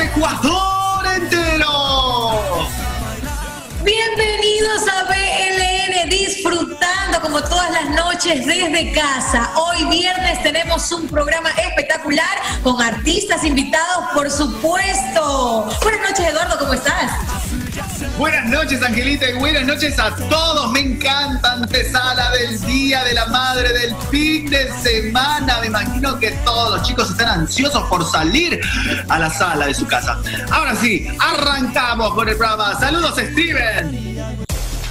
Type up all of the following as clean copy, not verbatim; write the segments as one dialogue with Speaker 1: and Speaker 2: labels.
Speaker 1: Ecuador entero.
Speaker 2: Bienvenidos a BLN, disfrutando como todas las noches desde casa. Hoy viernes tenemos un programa espectacular con artistas invitados, por supuesto. Buenas noches, Eduardo, ¿cómo estás?
Speaker 1: Buenas noches, Angelita, y buenas noches a todos. Me encanta, antesala del Día de la Madre, del fin de semana. Me imagino que todos los chicos están ansiosos por salir a la sala de su casa. Ahora sí, arrancamos con el programa. Saludos, Steven.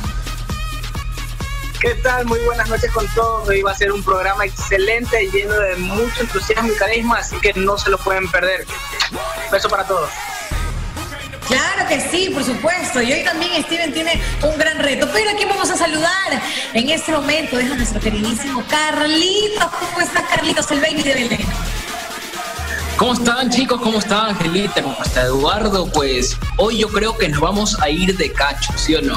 Speaker 3: ¿Qué tal? Muy buenas noches con todos. Hoy va a ser un programa excelente, lleno de mucho entusiasmo y carisma, así que no se lo pueden perder. Un beso para todos.
Speaker 2: Claro que sí, por supuesto. Y hoy también Steven tiene un gran reto. Pero aquí vamos a saludar en este momento. Es a nuestro queridísimo Carlitos. ¿Cómo estás, Carlitos, el baby de Belén?
Speaker 4: ¿Cómo están, chicos? ¿Cómo está Angelita? ¿Cómo está Eduardo? Pues hoy yo creo que nos vamos a ir de cacho, ¿sí o no?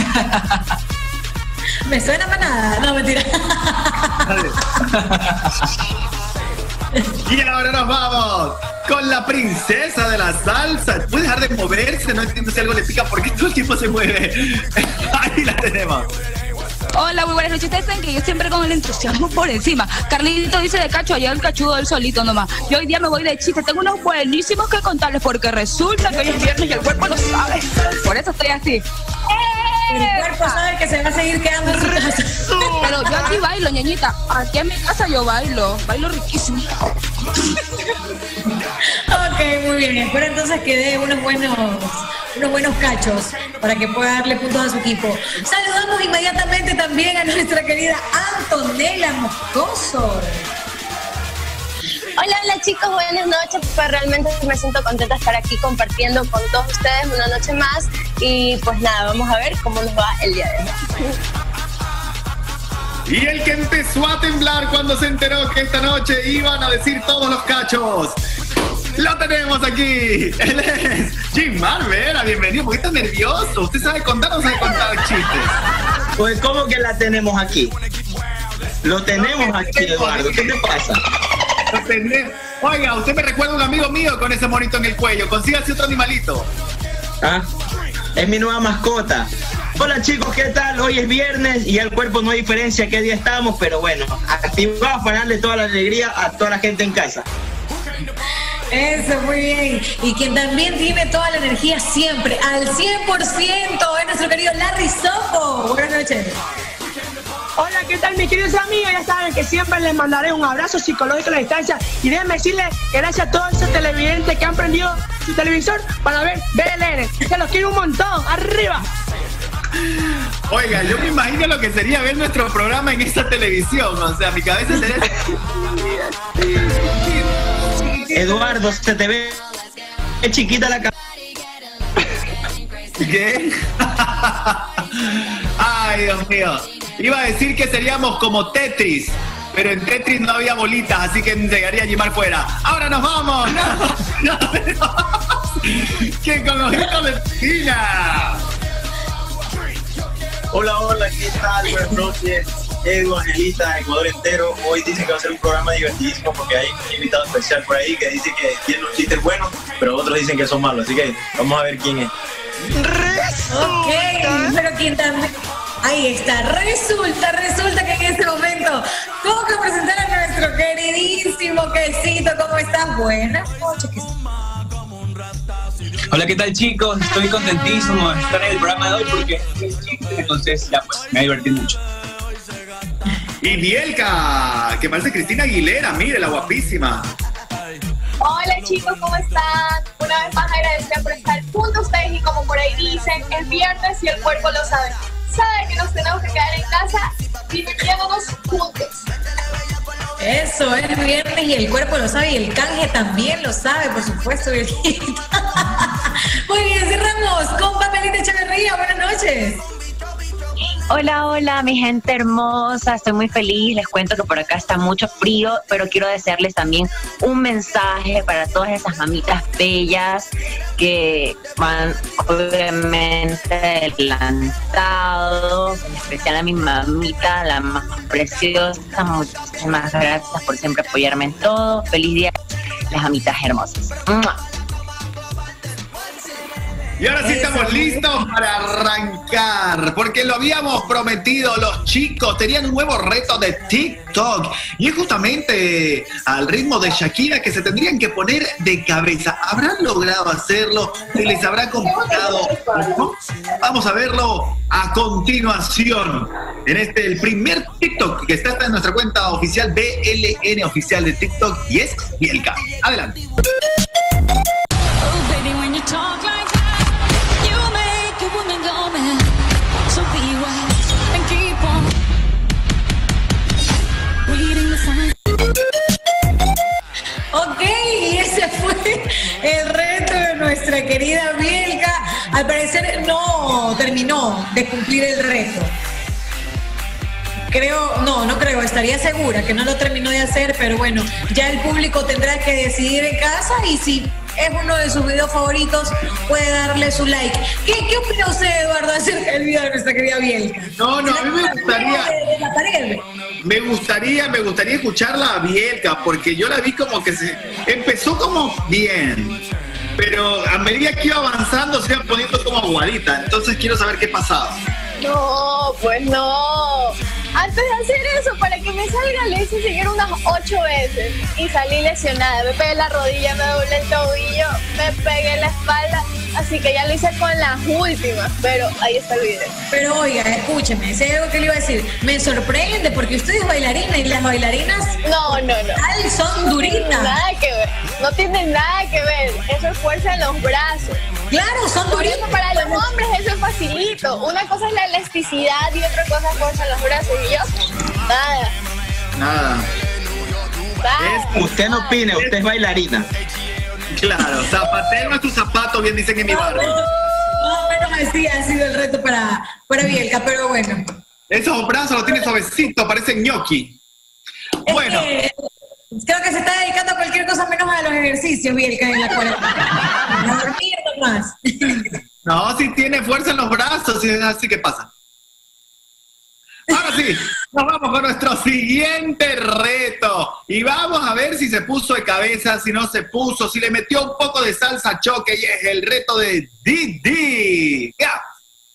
Speaker 2: Me suena para nada. No, mentira.
Speaker 1: Y ahora nos vamos con la princesa de la salsa. ¿Puede dejar de moverse? No entiendo si algo le pica porque todo el tiempo se mueve. Ahí la tenemos.
Speaker 5: Hola, muy buenas noches. Ustedes saben que yo siempre con el entusiasmo por encima. Carlito dice de cacho, allá el cachudo del solito nomás. Yo hoy día me voy de chiste. Tengo unos buenísimos que contarles porque resulta que hoy es viernes y el cuerpo lo sabe. Por eso estoy así.
Speaker 2: El cuerpo sabe que se va a seguir quedando en su casa.
Speaker 5: Pero yo aquí bailo, ñañita. Aquí en mi casa yo bailo riquísimo.
Speaker 2: Ok, muy bien. Espero entonces que dé unos buenos cachos para que pueda darle puntos a su equipo. Saludamos inmediatamente también a nuestra querida Antonella Moscoso.
Speaker 6: Hola chicos, buenas noches. Pues realmente me siento contenta de estar aquí compartiendo con todos ustedes una noche más. Y pues nada, vamos a ver cómo nos va el día de hoy.
Speaker 1: Y el que empezó a temblar cuando se enteró que esta noche iban a decir todos los cachos. Lo tenemos aquí. Él es Jim Marvera. Bienvenido. ¿Por qué está nervioso? ¿Usted sabe contar o no sabe contar chistes?
Speaker 3: Pues, ¿cómo que la tenemos aquí? Lo tenemos aquí, Eduardo. ¿Qué te pasa?
Speaker 1: Oiga, usted me recuerda a un amigo mío con ese monito en el cuello. Consígase otro animalito.
Speaker 3: Ah, es mi nueva mascota. Hola chicos, ¿qué tal? Hoy es viernes y el cuerpo no hay diferencia qué día estamos, pero bueno, activados para darle toda la alegría a toda la gente en casa.
Speaker 2: Eso, muy bien. Y quien también tiene toda la energía siempre, al 100%, es nuestro querido Larry Sofo. Buenas noches.
Speaker 7: Hola, ¿qué tal mis queridos amigos? Ya saben que siempre les mandaré un abrazo psicológico a la distancia y déjenme decirles que gracias a todos esos televidentes que han prendido su televisor para ver BLN. Se los quiero un montón. ¡Arriba!
Speaker 1: Oiga, yo me imagino lo que sería ver nuestro programa en esta televisión. O sea, mi cabeza sería...
Speaker 3: Eduardo, se te ve chiquita la cabeza.
Speaker 1: ¿Qué? Ay, Dios mío. Iba a decir que seríamos como Tetris, pero en Tetris no había bolitas, así que llegaría a Jimar fuera. Ahora nos vamos. No, que con ojitos de piscina.
Speaker 8: Hola, ¿qué tal? Buenas noches. Edu, Angelita, Ecuador entero. Hoy dicen que va a ser un programa divertidísimo porque hay un invitado especial por ahí que dice que tiene un chistes buenos, pero otros dicen que son malos. Así que vamos a ver quién es.
Speaker 2: Ok, pero quién también... Ahí está, resulta que en este momento toca presentar a nuestro queridísimo Quesito. ¿Cómo estás? Buenas noches, Quesito.
Speaker 4: Hola, ¿qué tal, chicos? Estoy contentísimo de estar en el programa de hoy porque entonces ya pues me divertí mucho.
Speaker 1: Y Bielka, que parece Cristina Aguilera, mire, la guapísima.
Speaker 6: Hola chicos, ¿cómo están? Una vez más agradecida por estar junto a ustedes y como por ahí dicen, es viernes y el cuerpo lo sabe. Sabe que nos tenemos que quedar en casa y nos quedamos juntos.
Speaker 2: Eso, es viernes y el cuerpo lo sabe y el canje también lo sabe, por supuesto. Muy bien, cerramos con Papelita Echeverría. Buenas noches.
Speaker 9: Hola, mi gente hermosa, estoy muy feliz, les cuento que por acá está mucho frío, pero quiero desearles también un mensaje para todas esas mamitas bellas que van obviamente adelantado, en especial a mi mamita, la más preciosa. Muchísimas gracias por siempre apoyarme en todo. Feliz día, las mamitas hermosas. ¡Mua!
Speaker 1: Y ahora sí estamos listos para arrancar, porque lo habíamos prometido, los chicos tenían un nuevo reto de TikTok y es justamente al ritmo de Shakira que se tendrían que poner de cabeza. ¿Habrán logrado hacerlo? ¿Se les habrá complicado? Vamos a verlo a continuación en el primer TikTok que está en nuestra cuenta oficial BLN oficial de TikTok y es Bielka. Adelante.
Speaker 2: Ok, y ese fue el reto de nuestra querida Bielka. Al parecer no terminó de cumplir el reto. No creo, estaría segura que no lo terminó de hacer, pero bueno, ya el público tendrá que decidir en casa y si es uno de sus videos favoritos, puede darle su like. ¿Qué opina usted, Eduardo, acerca del video de nuestra querida Bielka?
Speaker 1: No, a mí me gustaría escucharla a Bielka, porque yo la vi como que empezó como bien, pero a medida que iba avanzando se iba poniendo como aguadita, entonces quiero saber qué pasaba.
Speaker 6: No, pues no. Antes de hacer eso, para que me salga, le hice seguir unas 8 veces y salí lesionada. Me pegué la rodilla, me doblé el tobillo, me pegué la espalda, así que ya lo hice con las últimas, pero ahí está el video.
Speaker 2: Pero oiga, escúcheme, sé algo que le iba a decir. Me sorprende porque usted es bailarina y las bailarinas son duritas.
Speaker 6: Nada que ver, no tienen nada que ver. Eso es fuerza en los brazos.
Speaker 2: Claro, son duritas.
Speaker 6: Para los hombres eso es facilito. Una cosa es la elasticidad y otra cosa es fuerza en los brazos. Y yo, nada.
Speaker 3: Usted no opine, usted es bailarina.
Speaker 1: Claro, zapatero es tu zapato, bien dicen en mi barrio.
Speaker 2: Bueno, así ha sido el reto para Bielka, pero bueno.
Speaker 1: Esos brazos los tiene suavecito, parecen gnocchi. Bueno.
Speaker 2: Creo que se está dedicando a cualquier cosa menos a los ejercicios, Bielka, en la cuarentena. A dormir nomás.
Speaker 1: No, si tiene fuerza en los brazos, así que pasa. Ahora sí, nos vamos con nuestro siguiente reto. Y vamos a ver si se puso de cabeza, si no se puso, si le metió un poco de salsa choque. Y es el reto de Didi. Yeah.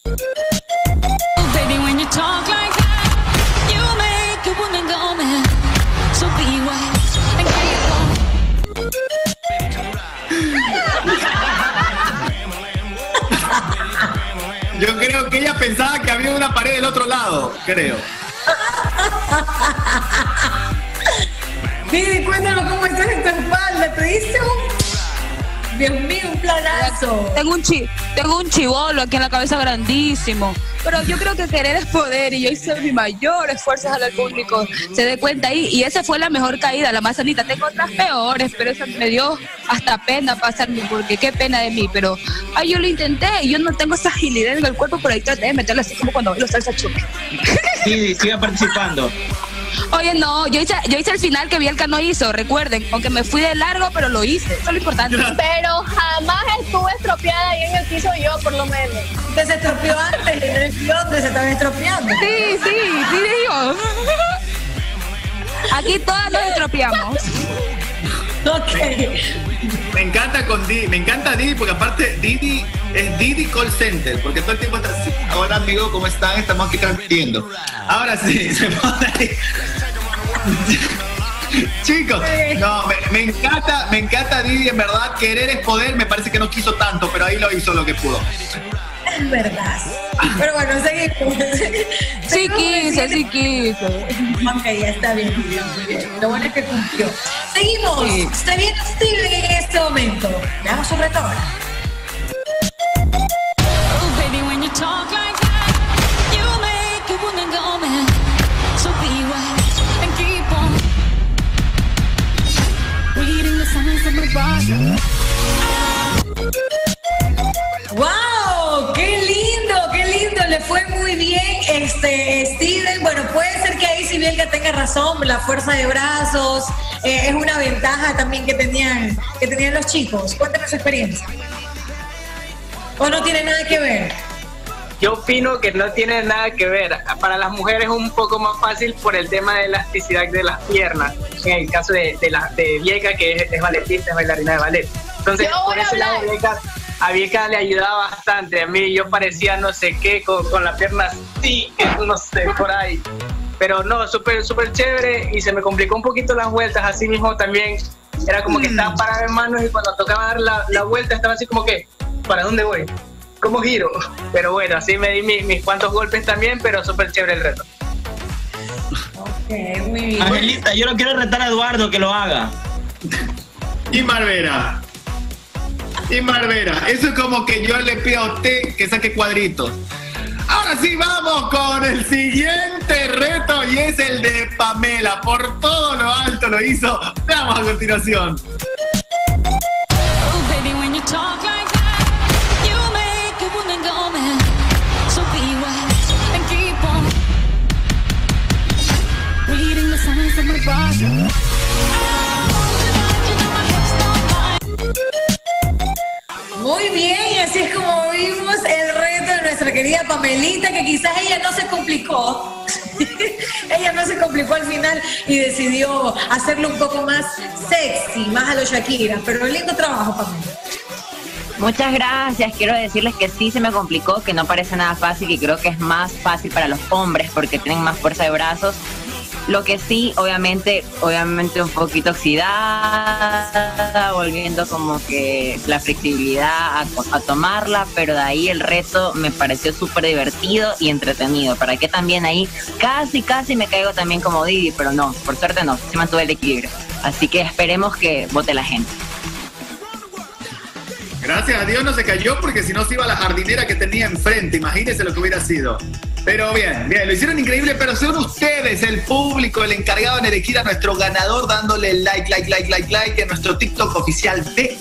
Speaker 1: Yo creo que ella pensaba que había una pared del otro lado, creo.
Speaker 2: Didi, cuéntanos cómo estás en tu espalda. ¿Te diste Dios mío, un planazo?
Speaker 5: Tengo un chibolo aquí en la cabeza grandísimo. Pero yo creo que querer es poder y yo hice mi mayor esfuerzo al público se dé cuenta ahí. Y esa fue la mejor caída, la más sanita. Tengo otras peores, pero esa me dio hasta pena pasarme, porque qué pena de mí. Pero yo lo intenté y yo no tengo esa agilidad en el cuerpo, por ahí traté de meterlo así como cuando bailo salsa choque.
Speaker 3: Sí, siga participando.
Speaker 5: Oye, no, yo hice el final que Bielka no hizo, recuerden, aunque me fui de largo, pero lo hice, eso es lo importante.
Speaker 6: Pero jamás estuve estropeada ahí en el piso yo, por lo menos.
Speaker 2: Usted se estropeó antes, en el piso donde se estaba estropeando.
Speaker 5: Sí, digo. Aquí todas nos estropeamos.
Speaker 2: Ok.
Speaker 1: Me encanta Didi, porque aparte Didi es Didi Call Center, porque todo el tiempo está así. Hola amigo, ¿cómo están? Estamos aquí transmitiendo. Ahora sí, se pone ahí. Chicos, no, me encanta Didi, en verdad, querer es poder, me parece que no quiso tanto, pero ahí lo hizo lo que pudo.
Speaker 2: Es verdad. Pero bueno, seguimos.
Speaker 5: Sí quiso.
Speaker 2: Ok, ya está bien. Lo bueno es que cumplió. Seguimos.
Speaker 5: Sí.
Speaker 2: Se viene Steven en este momento. Veamos su reto ahora. ¡Wow! ¡Qué lindo! Le fue muy bien, Steven. Bueno, puede ser que ahí si Bielka tenga razón, la fuerza de brazos es una ventaja también que tenían los chicos. Cuéntanos su experiencia. ¿O no tiene nada que ver?
Speaker 10: Yo opino que no tiene nada que ver. Para las mujeres es un poco más fácil por el tema de elasticidad de las piernas. En el caso de Bielka, que es balletista, es bailarina de ballet. Entonces, por ese lado, a Vieca le ayudaba bastante. A mí yo parecía no sé qué, con la pierna así, no sé, por ahí. Pero no, súper chévere, y se me complicó un poquito las vueltas. Así mismo también era como que estaba parado en manos, y cuando tocaba dar la vuelta estaba así como que, ¿para dónde voy? ¿Cómo giro? Pero bueno, así me di mis cuantos golpes también, pero súper chévere el reto.
Speaker 2: Ok, muy bien.
Speaker 3: Angelita, yo lo quiero retar a Eduardo que lo haga.
Speaker 1: Y Marvera, eso es como que yo le pido a usted que saque cuadritos. Ahora sí, vamos con el siguiente reto, y es el de Pamela. Por todo lo alto lo hizo. Veamos a continuación.
Speaker 2: Muy bien, y así es como vimos el reto de nuestra querida Pamelita, que quizás ella no se complicó. Ella no se complicó al final y decidió hacerlo un poco más sexy, más a lo Shakira. Pero lindo trabajo, Pamela.
Speaker 9: Muchas gracias. Quiero decirles que sí se me complicó, que no parece nada fácil, y creo que es más fácil para los hombres porque tienen más fuerza de brazos. Lo que sí, obviamente un poquito oxidada, volviendo como que la flexibilidad a tomarla, pero de ahí el reto me pareció súper divertido y entretenido. Para que también ahí casi me caigo también como Didi, pero no, por suerte no, se mantuvo el equilibrio. Así que esperemos que vote la gente.
Speaker 1: Gracias a Dios no se cayó, porque si no se iba a la jardinera que tenía enfrente. Imagínense lo que hubiera sido. Pero bien, lo hicieron increíble, pero son ustedes, el público, el encargado en elegir a nuestro ganador, dándole like en nuestro TikTok oficial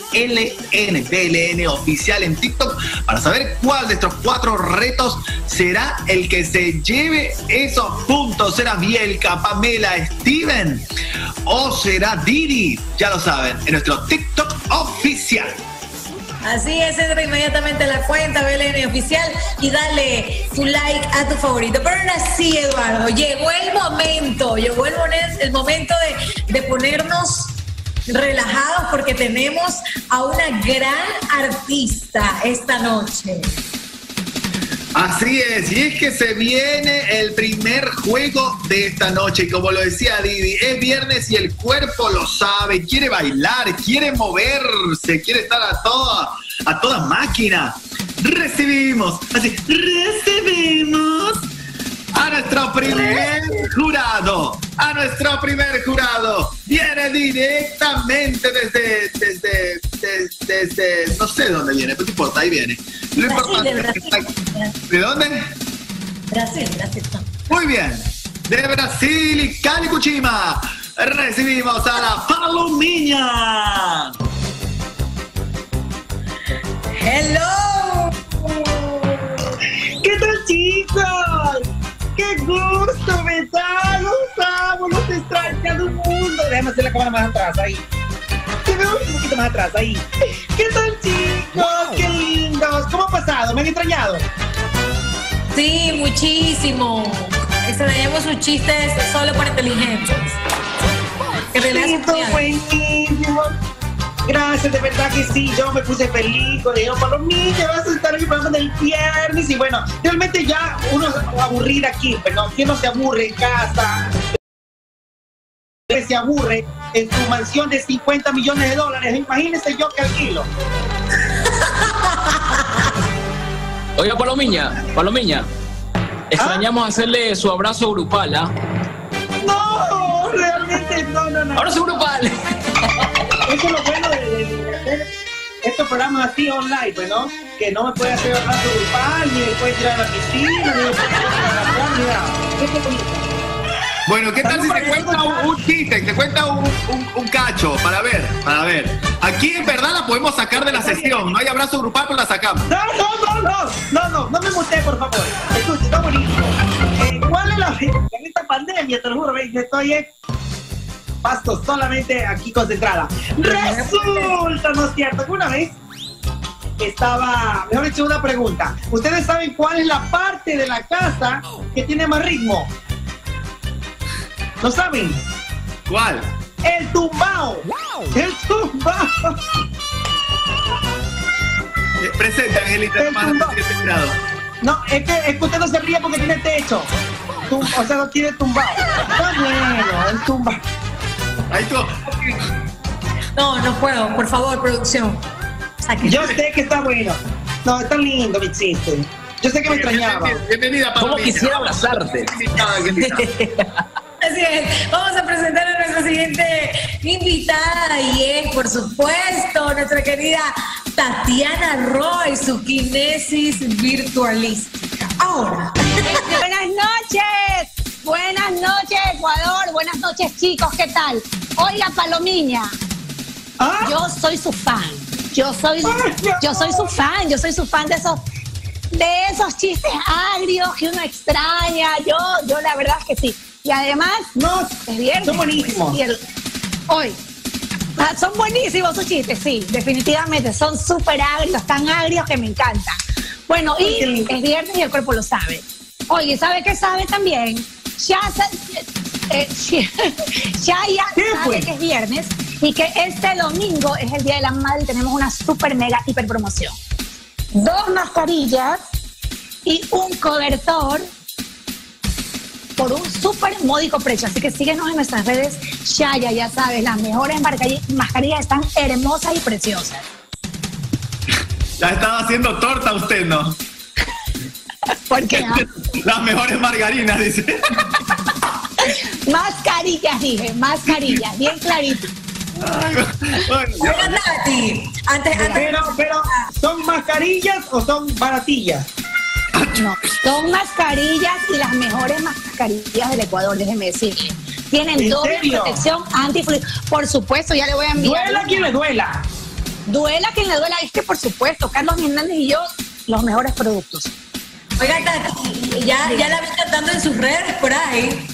Speaker 1: BLN oficial en TikTok, para saber cuál de estos 4 retos será el que se lleve esos puntos. ¿Será Bielka, Pamela, Steven o será Didi? Ya lo saben, en nuestro TikTok oficial.
Speaker 2: Así es, entra inmediatamente a la cuenta BLN Oficial y dale tu like a tu favorito. Pero ahora sí, Eduardo, llegó el momento de ponernos relajados, porque tenemos a una gran artista esta noche.
Speaker 1: Así es, y es que se viene el primer juego de esta noche, y como lo decía Didi, es viernes y el cuerpo lo sabe, quiere bailar, quiere moverse, quiere estar a toda máquina. Recibimos a nuestro primer jurado. Viene directamente desde no sé dónde viene, pero no importa, ahí viene. Lo importante es que está... ¿De dónde?
Speaker 2: Brasil.
Speaker 1: Muy bien. De Brasil y Calicuchima recibimos a la Palomiña.
Speaker 2: ¡Hello!
Speaker 7: ¿Qué tal, chicos? ¡Qué gusto me da! ¡Los amo! ¡Los extraño a todo el mundo! Déjame hacer la cámara más atrás, ahí. Te veo un poquito más atrás, ahí. ¿Qué tal, chicos? Wow. ¡Qué lindos! ¿Cómo ha pasado? ¿Me han extrañado?
Speaker 2: Sí, muchísimo. Extrañamos sus chistes solo por inteligentes.
Speaker 7: Buenísimo. Gracias, de verdad que sí, yo me puse feliz. Le digo, Palomilla, vas a estar en el programa del viernes. Y bueno, realmente ya uno se va a aburrir aquí, pero ¿quién no se aburre en casa? Se aburre en su mansión de $50 millones. Imagínense yo que alquilo.
Speaker 4: Oiga, Palomiña, extrañamos hacerle su abrazo grupal, ¿ah?
Speaker 7: No, realmente no.
Speaker 4: Abrazo grupal.
Speaker 7: Eso es lo bueno de hacer estos programas así online, pues, ¿no? Que no me puede hacer abrazo grupal, ni me puede tirar a la piscina, ni me puede tirar a la playa, ni nada. Esto es bonito.
Speaker 1: Bueno, ¿qué tal si te cuenta un chiste? Te cuenta un cacho para ver. Aquí en verdad la podemos sacar de la sesión. No hay abrazo grupal, pero la sacamos.
Speaker 7: No me muté, por favor. Escucha, está bonito. ¿Cuál es en esta pandemia? Te lo juro, estoy pasto solamente aquí concentrada. Resulta, ¿no es cierto? Que una vez mejor dicho, una pregunta. ¿Ustedes saben cuál es la parte de la casa que tiene más ritmo? ¿No saben?
Speaker 1: ¿Cuál?
Speaker 7: El tumbao. ¡Wow! El tumbao.
Speaker 1: Presenta, Angelita,
Speaker 7: No, es que usted no se ríe porque tiene techo. O sea, no tiene tumbado. Está bueno, el tumbado.
Speaker 1: Ahí tú.
Speaker 2: No puedo, por favor, producción.
Speaker 7: Yo sé que está bueno. No, está lindo mi chiste. Yo sé que me extrañaba.
Speaker 1: Bienvenida, Palomilla.
Speaker 4: ¿Cómo quisiera abrazarte?
Speaker 2: Así es, vamos a presentar a nuestra siguiente invitada y es, por supuesto, nuestra querida Tatiana Roy, su kinesis virtualística. Ahora.
Speaker 11: Buenas noches, Ecuador, buenas noches, chicos, ¿qué tal? Oiga, Palomiña, yo soy su fan, yo soy su fan de esos chistes agrios que uno extraña, yo la verdad es que sí. Y además, es viernes.
Speaker 7: Son buenísimos.
Speaker 11: Son buenísimos sus chistes, sí, definitivamente. Son súper agrios, tan agrios que me encantan. Bueno, y es viernes y el cuerpo lo sabe. Oye, ¿sabe qué sabe también? Ya sabe que es viernes y que este domingo es el Día de la Madre y tenemos una súper mega hiper promoción. 2 mascarillas y un cobertor por un súper módico precio. Así que síguenos en nuestras redes. Ya sabes, las mejores mascarillas están hermosas y preciosas.
Speaker 1: Ya estaba haciendo torta usted, ¿no?
Speaker 11: ¿Por qué?
Speaker 1: Las mejores margarinas, dice.
Speaker 11: Mascarillas, dije, mascarillas, bien clarito.
Speaker 2: Oiga, Tati,
Speaker 7: Pero, ¿son mascarillas o son baratillas?
Speaker 11: No, son mascarillas y las mejores mascarillas del Ecuador, déjeme decirle. Tienen doble protección antifluido. Por supuesto, ya le voy a enviar.
Speaker 7: Duela quien le duela.
Speaker 11: Duela quien le duela. Es que, por supuesto, Carlos Hernández y yo, los mejores productos.
Speaker 2: Oiga, Tati, ya la vi cantando en sus redes por ahí.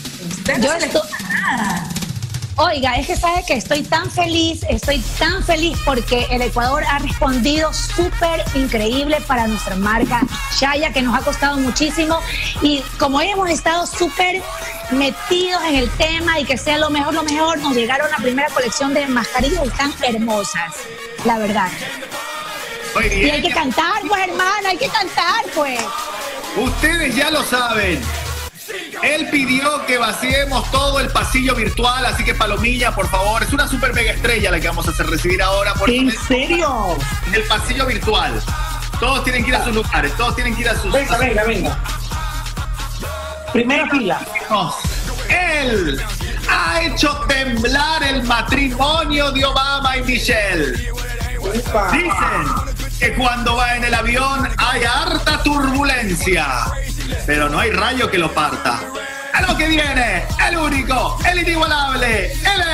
Speaker 11: Oiga, es que sabe que estoy tan feliz porque el Ecuador ha respondido súper increíble para nuestra marca Shaya, que nos ha costado muchísimo, y como hemos estado súper metidos en el tema y que sea lo mejor, nos llegaron la primera colección de mascarillas y están hermosas, la verdad. Y hay que cantar, pues, hermana, hay que cantar, pues.
Speaker 1: Ustedes ya lo saben. Él pidió que vaciemos todo el pasillo virtual, así que Palomilla, por favor, es una super mega estrella la que vamos a hacer recibir ahora.
Speaker 7: ¿En serio?
Speaker 1: En el pasillo virtual. Todos tienen que ir a sus lugares, todos tienen que ir a sus...
Speaker 7: Venga. Primera fila.
Speaker 1: Él ha hecho temblar el matrimonio de Obama y Michelle. Dicen que cuando va en el avión hay harta turbulencia, pero no hay rayo que lo parta. A lo que viene, el único, el inigualable, él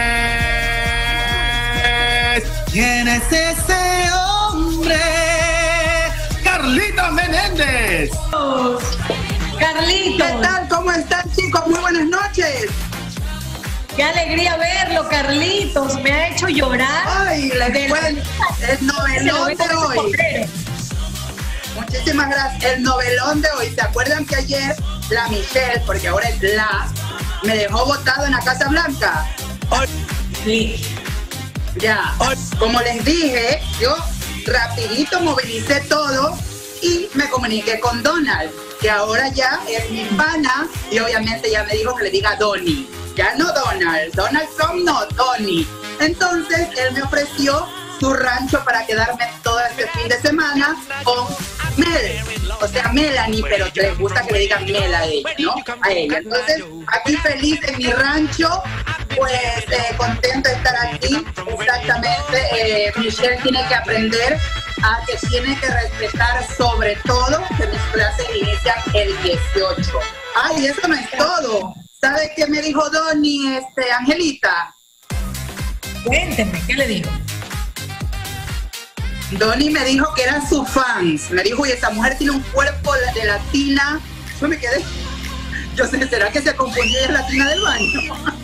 Speaker 1: es... ¿Quién es ese hombre? ¡Carlitos Menéndez!
Speaker 2: Carlitos.
Speaker 12: ¿Qué tal? ¿Cómo están, chicos? Muy buenas noches.
Speaker 2: Qué alegría verlo, Carlitos. Me ha hecho llorar.
Speaker 12: Ay, les cuento. El novelón de hoy. Muchísimas gracias. El novelón de hoy. ¿Se acuerdan que ayer la Michelle, porque ahora es me dejó botado en la Casa Blanca?
Speaker 2: Sí.
Speaker 12: Ya. Como les dije, yo rapidito movilicé todo y me comuniqué con Donald, que ahora ya es mi pana y obviamente ya me dijo que le diga Donnie. Ya no Donald Trump, no, Donnie. Entonces él me ofreció su rancho para quedarme todo este fin de semana con Melanie, pero que les gusta que le digan Mel a ella, ¿no? A ella. Entonces, aquí feliz en mi rancho, pues contento de estar aquí. Exactamente, Michelle tiene que aprender a que tiene que respetar sobre todo que mis clases inician el 18. Ay, eso no es todo. ¿Sabe qué me dijo Donnie, Angelita?
Speaker 2: Cuénteme, ¿qué le dijo?
Speaker 12: Donnie me dijo que eran sus fans. Me dijo, y esa mujer tiene un cuerpo de latina. Yo me quedé. Yo sé, ¿será que se confundió y es latina del baño?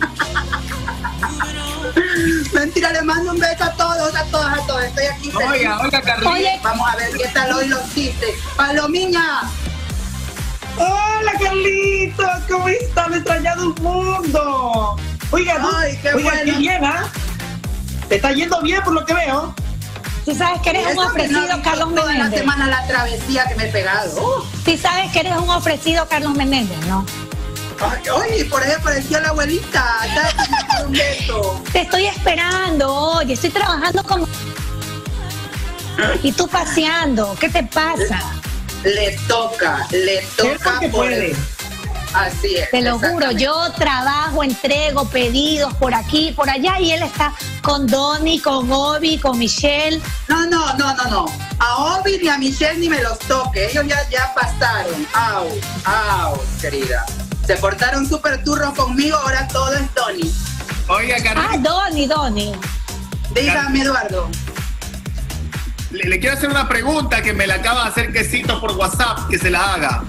Speaker 12: Mentira, le mando un beso a todos, a todas. Estoy aquí feliz.
Speaker 1: Oiga, Carlitos.
Speaker 12: Vamos a ver qué tal hoy los chistes. Palomiña.
Speaker 7: Hola, Carlitos, ¿cómo estás? Me he extrañado un mundo. Oiga,
Speaker 12: ay, qué bueno.
Speaker 7: Qué bien, ¿ah? Te está yendo bien por lo que veo.
Speaker 11: Si sabes que eres un ofrecido, Carlos
Speaker 12: Toda la
Speaker 11: Menéndez.
Speaker 12: semana la travesía que me he pegado.
Speaker 11: Si sabes que eres un ofrecido, Carlos Menéndez, ¿no?
Speaker 12: Ay, oye, por ahí apareció la abuelita. Dale un beso.
Speaker 11: Te estoy esperando, oye, estoy trabajando como... Y tú paseando, ¿qué te pasa?
Speaker 12: Le toca por él. Así es.
Speaker 11: Te lo juro, yo trabajo, entrego pedidos por aquí, por allá, y él está con Donny, con Obi, con Michelle.
Speaker 12: No. A Obi ni a Michelle ni me los toque. Ellos ya pasaron. Au, querida. Se portaron súper turros conmigo, ahora todo es Donny.
Speaker 1: Oiga, Carlito.
Speaker 11: Donny.
Speaker 12: Dígame, Eduardo.
Speaker 1: Le quiero hacer una pregunta que me la acaba de hacer Quesito por WhatsApp, que se la haga.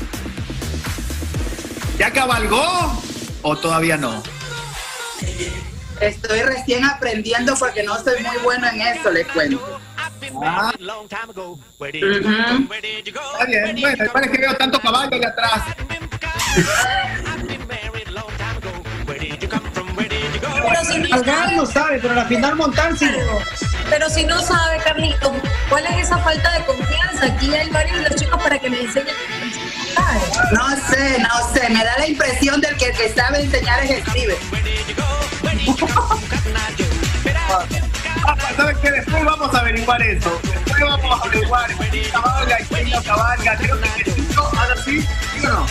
Speaker 1: ¿Ya cabalgó o todavía no?
Speaker 12: Estoy recién aprendiendo porque no soy muy bueno en eso, les cuento.
Speaker 1: Está bien, bueno, igual es que veo tanto caballo allá atrás.
Speaker 2: Pero si no
Speaker 13: Cabalgar no sabe, pero la final montar sí.
Speaker 2: Pero si no sabe, Carlito, ¿cuál es esa falta de confianza? Aquí hay varios de los chicos para que me enseñen.
Speaker 12: No sé, me da la impresión del que el que sabe enseñar es Steven.
Speaker 1: ¿Sabes qué? Después vamos a averiguar eso. Después vamos a averiguar quién cabalga y quién no cabalga. Creo que Quesito, ahora sí, ¿sí o no?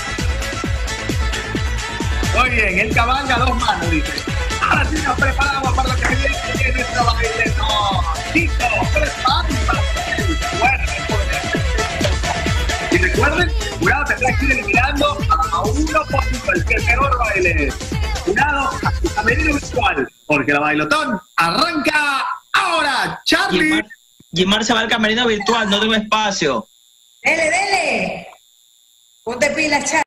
Speaker 1: Muy bien, él cabalga a 2 manos, dice. Ahora sí nos preparamos para lo que viene nuestro baile. No, Tito, prepárate para el bueno. Y recuerden, el jurado tendrá que ir eliminando a uno por el que mejor baile. Jurado, a su camerino virtual, porque la bailotón arranca ahora. Charlie.
Speaker 3: Gimar se va al camerino virtual, no tengo espacio.
Speaker 2: Dele. Ponte pilas, Charlie.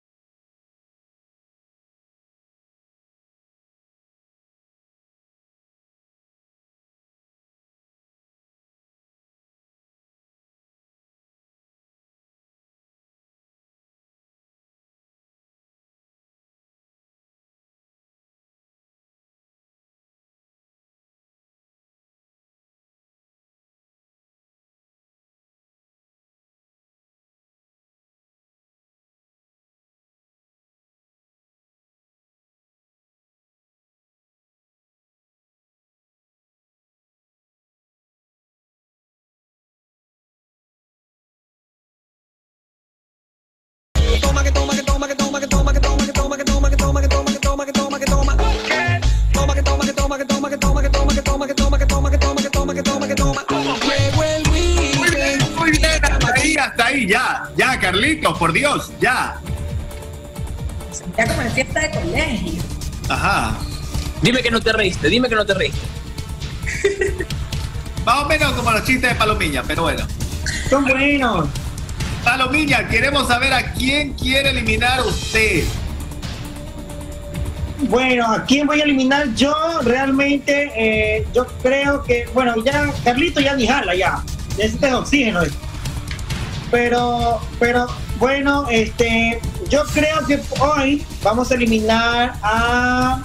Speaker 1: Hasta ahí, ya, Carlitos, por Dios, ya.
Speaker 2: Ya como en fiesta de colegio.
Speaker 1: Ajá.
Speaker 4: Dime que no te reíste.
Speaker 1: Más o menos como los chistes de Palomilla, pero bueno.
Speaker 13: Son buenos.
Speaker 1: Palomilla, queremos saber a quién quiere eliminar usted.
Speaker 13: Bueno, ¿a quién voy a eliminar? Yo realmente, yo creo que, bueno, ya Carlito ya ni jala, ya. Necesitas oxígeno. Pero, bueno, yo creo que hoy vamos a eliminar a...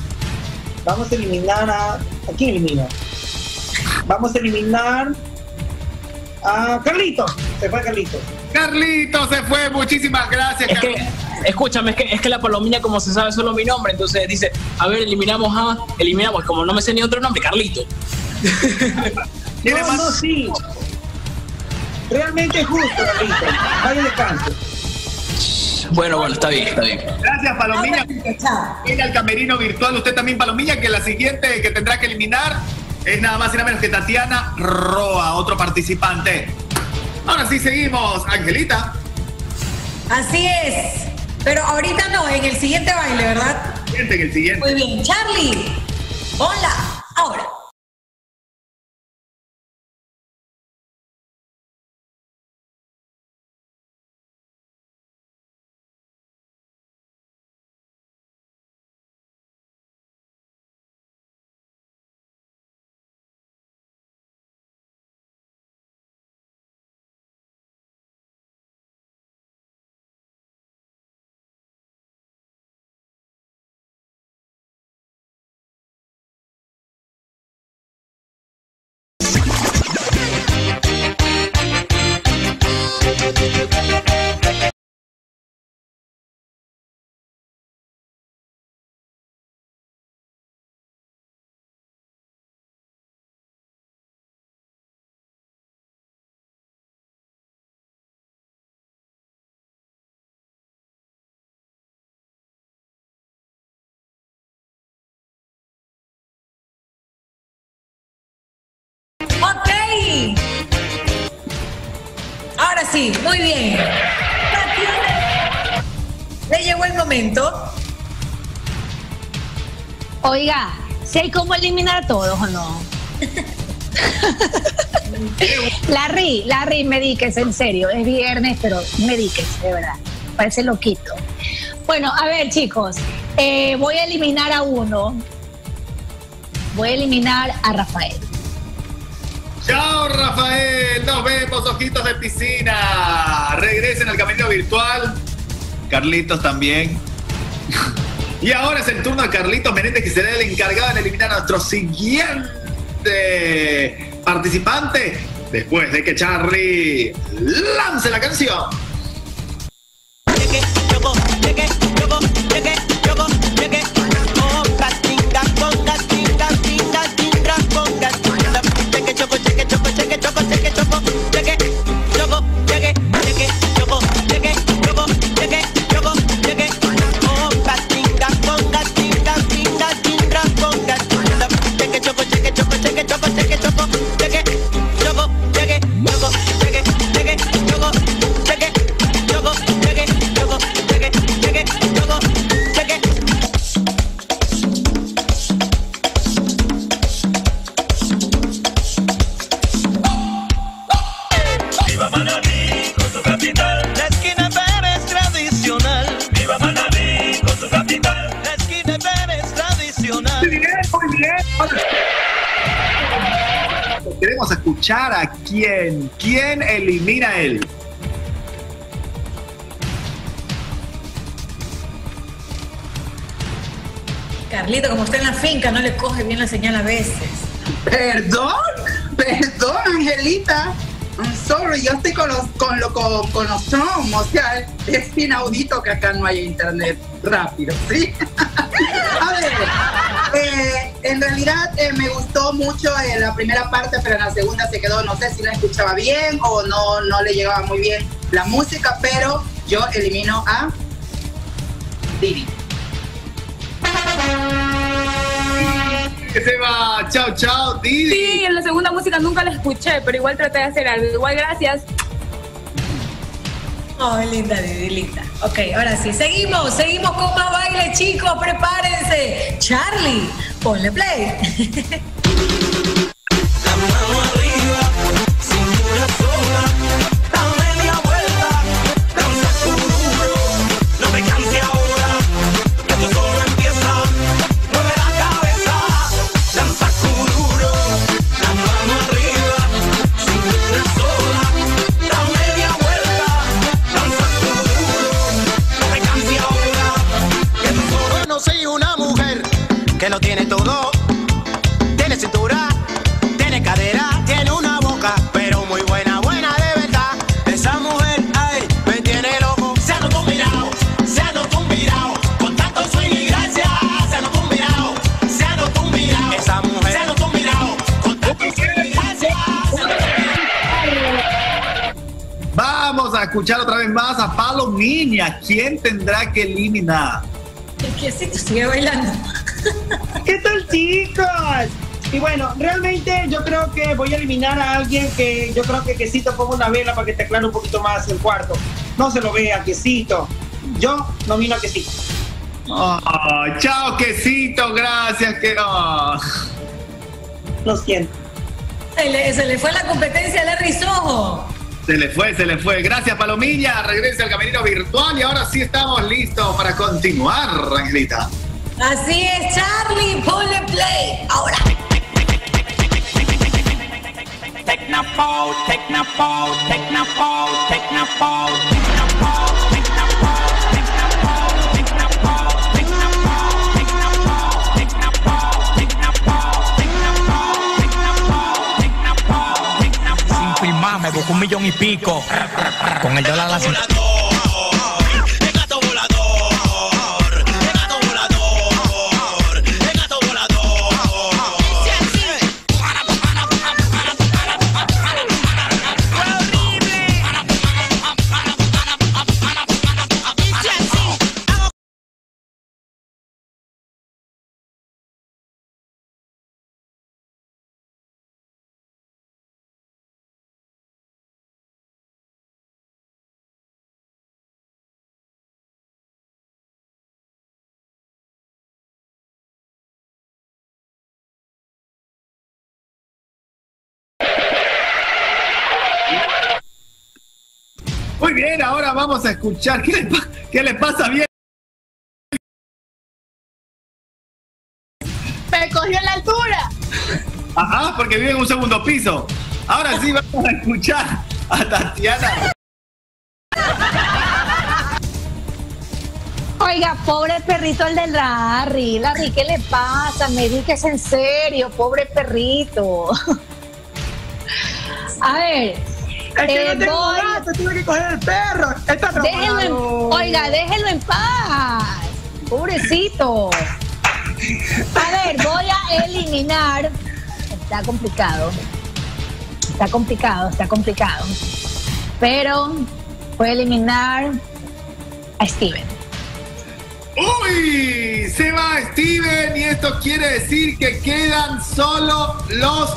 Speaker 13: ¿A quién elimina? Vamos a eliminar a Carlito. Se fue Carlito.
Speaker 1: Carlito se fue, muchísimas gracias.
Speaker 4: Escúchame, es que la Palomilla, como se sabe, solo mi nombre, entonces dice, a ver, eliminamos, como no me sé ni otro nombre, Carlito.
Speaker 13: No, sí. Realmente es justo, Carlito. Vaya descanso.
Speaker 4: Bueno, está bien.
Speaker 1: Gracias, Palomilla. Viene al camerino virtual usted también, Palomilla, que la siguiente que tendrá que eliminar es nada más y nada menos que Tatiana Roa, otro participante. Ahora sí seguimos, Angelita.
Speaker 2: Así es. Pero ahorita no, en el siguiente baile, ¿verdad?
Speaker 1: En el siguiente.
Speaker 2: Muy bien, Charlie. Hola, ahora. sí, muy bien. Le llegó el momento.
Speaker 11: Oiga, si hay cómo eliminar a todos o no. Larry, medíquese, en serio. Es viernes, pero medíquese, de verdad. Parece loquito. Bueno, a ver, chicos. Voy a eliminar a uno. Voy a eliminar a Rafael.
Speaker 1: Chao, Rafael. Nos vemos, ojitos de piscina. Regresen al camerino virtual. Carlitos también. Y ahora es el turno de Carlitos Menéndez, que será el encargado de eliminar a nuestro siguiente participante después de que Charlie lance la canción. Queremos escuchar a quién elimina a él.
Speaker 2: Carlito, como está en la finca, no le coge bien la señal a veces.
Speaker 12: Perdón, Angelita. I'm sorry, yo estoy con los Trump, o sea, es inaudito que acá no haya internet rápido, ¿sí? A ver, en realidad me gustó mucho la primera parte, pero en la segunda se quedó, no sé si no escuchaba bien o no le llegaba muy bien la música, pero yo elimino a Didi.
Speaker 1: Que se va, chao, Didi.
Speaker 5: Sí, en la segunda música nunca la escuché, pero igual traté de hacer algo. Igual, gracias.
Speaker 2: Oh, linda, Didi, linda. Ok, ahora sí, seguimos con más baile, chicos, prepárense. Charlie, ponle play.
Speaker 14: La mano arriba, cintura sola, da media vuelta, danza tu duro, no me canse ahora, que esto solo empieza, mueve la cabeza, danza tu duro, la mano arriba, cintura sola, da media vuelta, danza tu duro, no me canse ahora, que esto solo. Conocí una mujer que lo tiene todo, tiene cintura, tiene cadera, tiene una boca, pero muy buena de verdad. Esa mujer, ay, me tiene loco. Se ha notado un virao, con tanto swing y gracia. Se ha notado un virao, esa mujer. Se ha notado un virao, con tanto swing y gracia.
Speaker 1: Vamos a escuchar otra vez más a Palomilla. ¿Quién tendrá que eliminar?
Speaker 2: El quesito sigue bailando.
Speaker 13: ¿Qué tal, chicos? Y bueno, realmente yo creo que voy a eliminar a alguien que yo creo que Quesito ponga una vela para que te aclare un poquito más el cuarto. No se lo vea, Quesito. Yo nomino a Quesito.
Speaker 1: Oh, chao, Quesito, gracias.
Speaker 13: Lo siento.
Speaker 2: Se le fue la competencia a Larry Soho.
Speaker 1: Se le fue. Gracias, Palomilla. Regresa al camerino virtual y ahora sí estamos listos para continuar, Angelita.
Speaker 2: Así es, Charlie, ponle play. Ahora.
Speaker 14: Tecnopole, Tecnopole, Tecnopole, Tecnopole,
Speaker 15: Sin firmar me busco 1 millón y pico con el dólar a la cintura.
Speaker 1: Muy bien, ahora vamos a escuchar. ¿Qué le pasa bien?
Speaker 6: Me cogió en la altura.
Speaker 1: Ajá, porque vive en un segundo piso. Ahora sí vamos a escuchar a Tatiana.
Speaker 11: Oiga, pobre perrito el de Larry. Larry, ¿qué le pasa? Me di que es en serio, pobre perrito. A ver.
Speaker 7: Es que no tengo gato, tuve que coger el perro.
Speaker 11: Déjenlo en paz. Pobrecito. A ver, voy a eliminar. Está complicado. Pero voy a eliminar a Steven.
Speaker 1: ¡Uy! Se va Steven y esto quiere decir que quedan solo los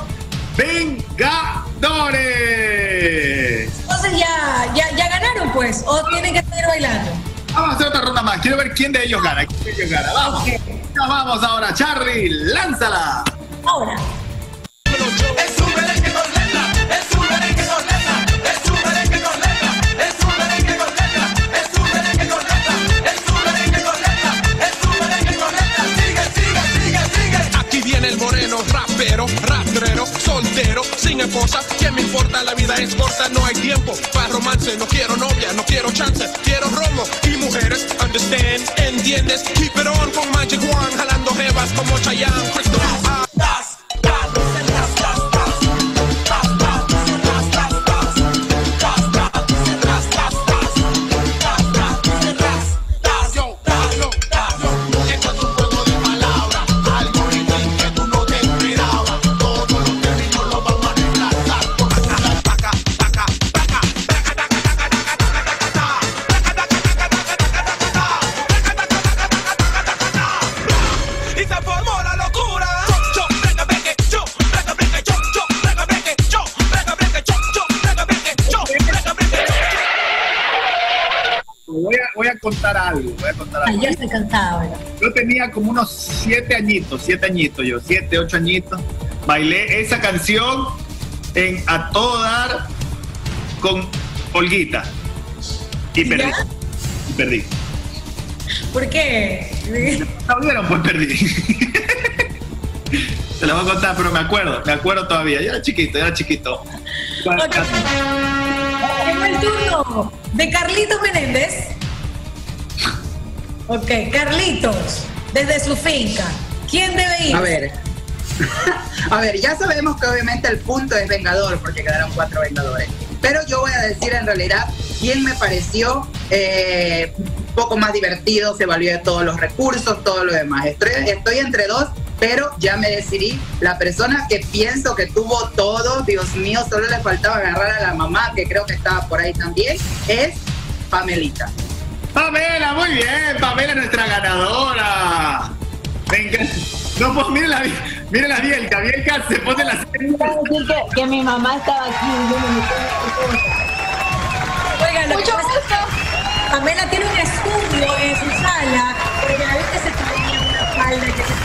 Speaker 1: Vengadores.
Speaker 2: Entonces ya ganaron, pues, o tienen que seguir bailando.
Speaker 1: Vamos a hacer otra ronda más. Quiero ver quién de ellos gana. Vamos. Nos vamos ahora, Charlie. Lánzala.
Speaker 2: Ahora.
Speaker 14: Es un merengue con letra, es un merengue con letra, es un merengue con letra, es un merengue con letra, es un merengue con letra, es un merengue con letra, es un merengue con letra. Sigue.
Speaker 16: Aquí viene el moreno, rapero, rastrero, soltero, sin esposa. ¿Qué me importa? La vida es corta, no hay tiempo para romance. No quiero novia, no quiero chance, quiero romo y mujeres. Understand, entiendes, keep it on con Magic One, jalando jevas como Chayanne, Crystal.
Speaker 1: Voy a contar algo.
Speaker 2: Ya estoy cansada.
Speaker 1: Yo tenía como unos 7 añitos, 8 añitos. Bailé esa canción a todo dar con Olguita. Y perdí.
Speaker 2: ¿Por qué?
Speaker 1: ¿No vieron? Pues perdí. Se lo voy a contar, pero me acuerdo todavía. Yo era chiquito.
Speaker 2: Okay. Tengo el turno de Carlitos Menéndez. Ok, Carlitos, desde su finca, ¿quién debe ir?
Speaker 12: A ver, ya sabemos que obviamente el punto es Vengador, porque quedaron 4 Vengadores. Pero yo voy a decir en realidad quién me pareció un poco más divertido, se valió de todos los recursos, todo lo demás. Estoy entre dos, pero ya me decidí. La persona que pienso que tuvo todo, Dios mío, solo le faltaba agarrar a la mamá, que creo que estaba por ahí también, es Pamelita.
Speaker 1: Pamela, muy bien, Pamela, nuestra ganadora. Venga, no, pues miren la Bielka se pone la serie.
Speaker 9: Que mi mamá estaba aquí.
Speaker 2: Oigan, mucho gusto. Pamela tiene un estudio en su sala, porque la vez que se ponía una falda, que se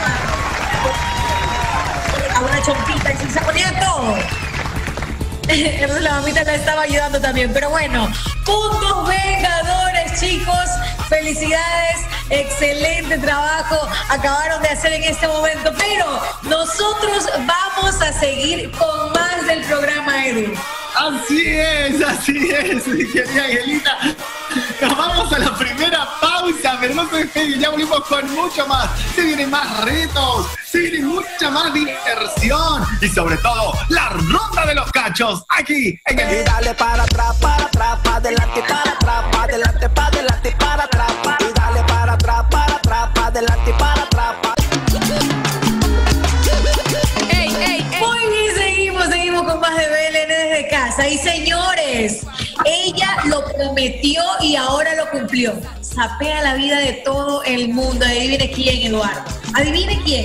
Speaker 2: ponía a una chompita y se ponía todo. Entonces la mamita la estaba ayudando también. Pero bueno, puntos Vengadores, chicos. Felicidades, excelente trabajo acabaron de hacer en este momento. Pero nosotros vamos a seguir con más del programa, Edu.
Speaker 1: Así es, mi querida Angelita. Nos vamos a la primera pausa, pero no se despeguen, ya volvimos con mucho más. Se vienen más retos, se viene mucha más diversión y sobre todo la ronda de los cachos aquí en el...
Speaker 14: Y dale para atrás, para adelante, para atrás, para adelante, para adelante, para atrás. Y dale para atrás, para adelante, para atrás.
Speaker 2: Muy bien, seguimos con más de BLN desde casa. Y señores, ella lo prometió y ahora lo cumplió. Sapea la vida de todo el mundo. Adivine quién, Eduardo. Adivine quién.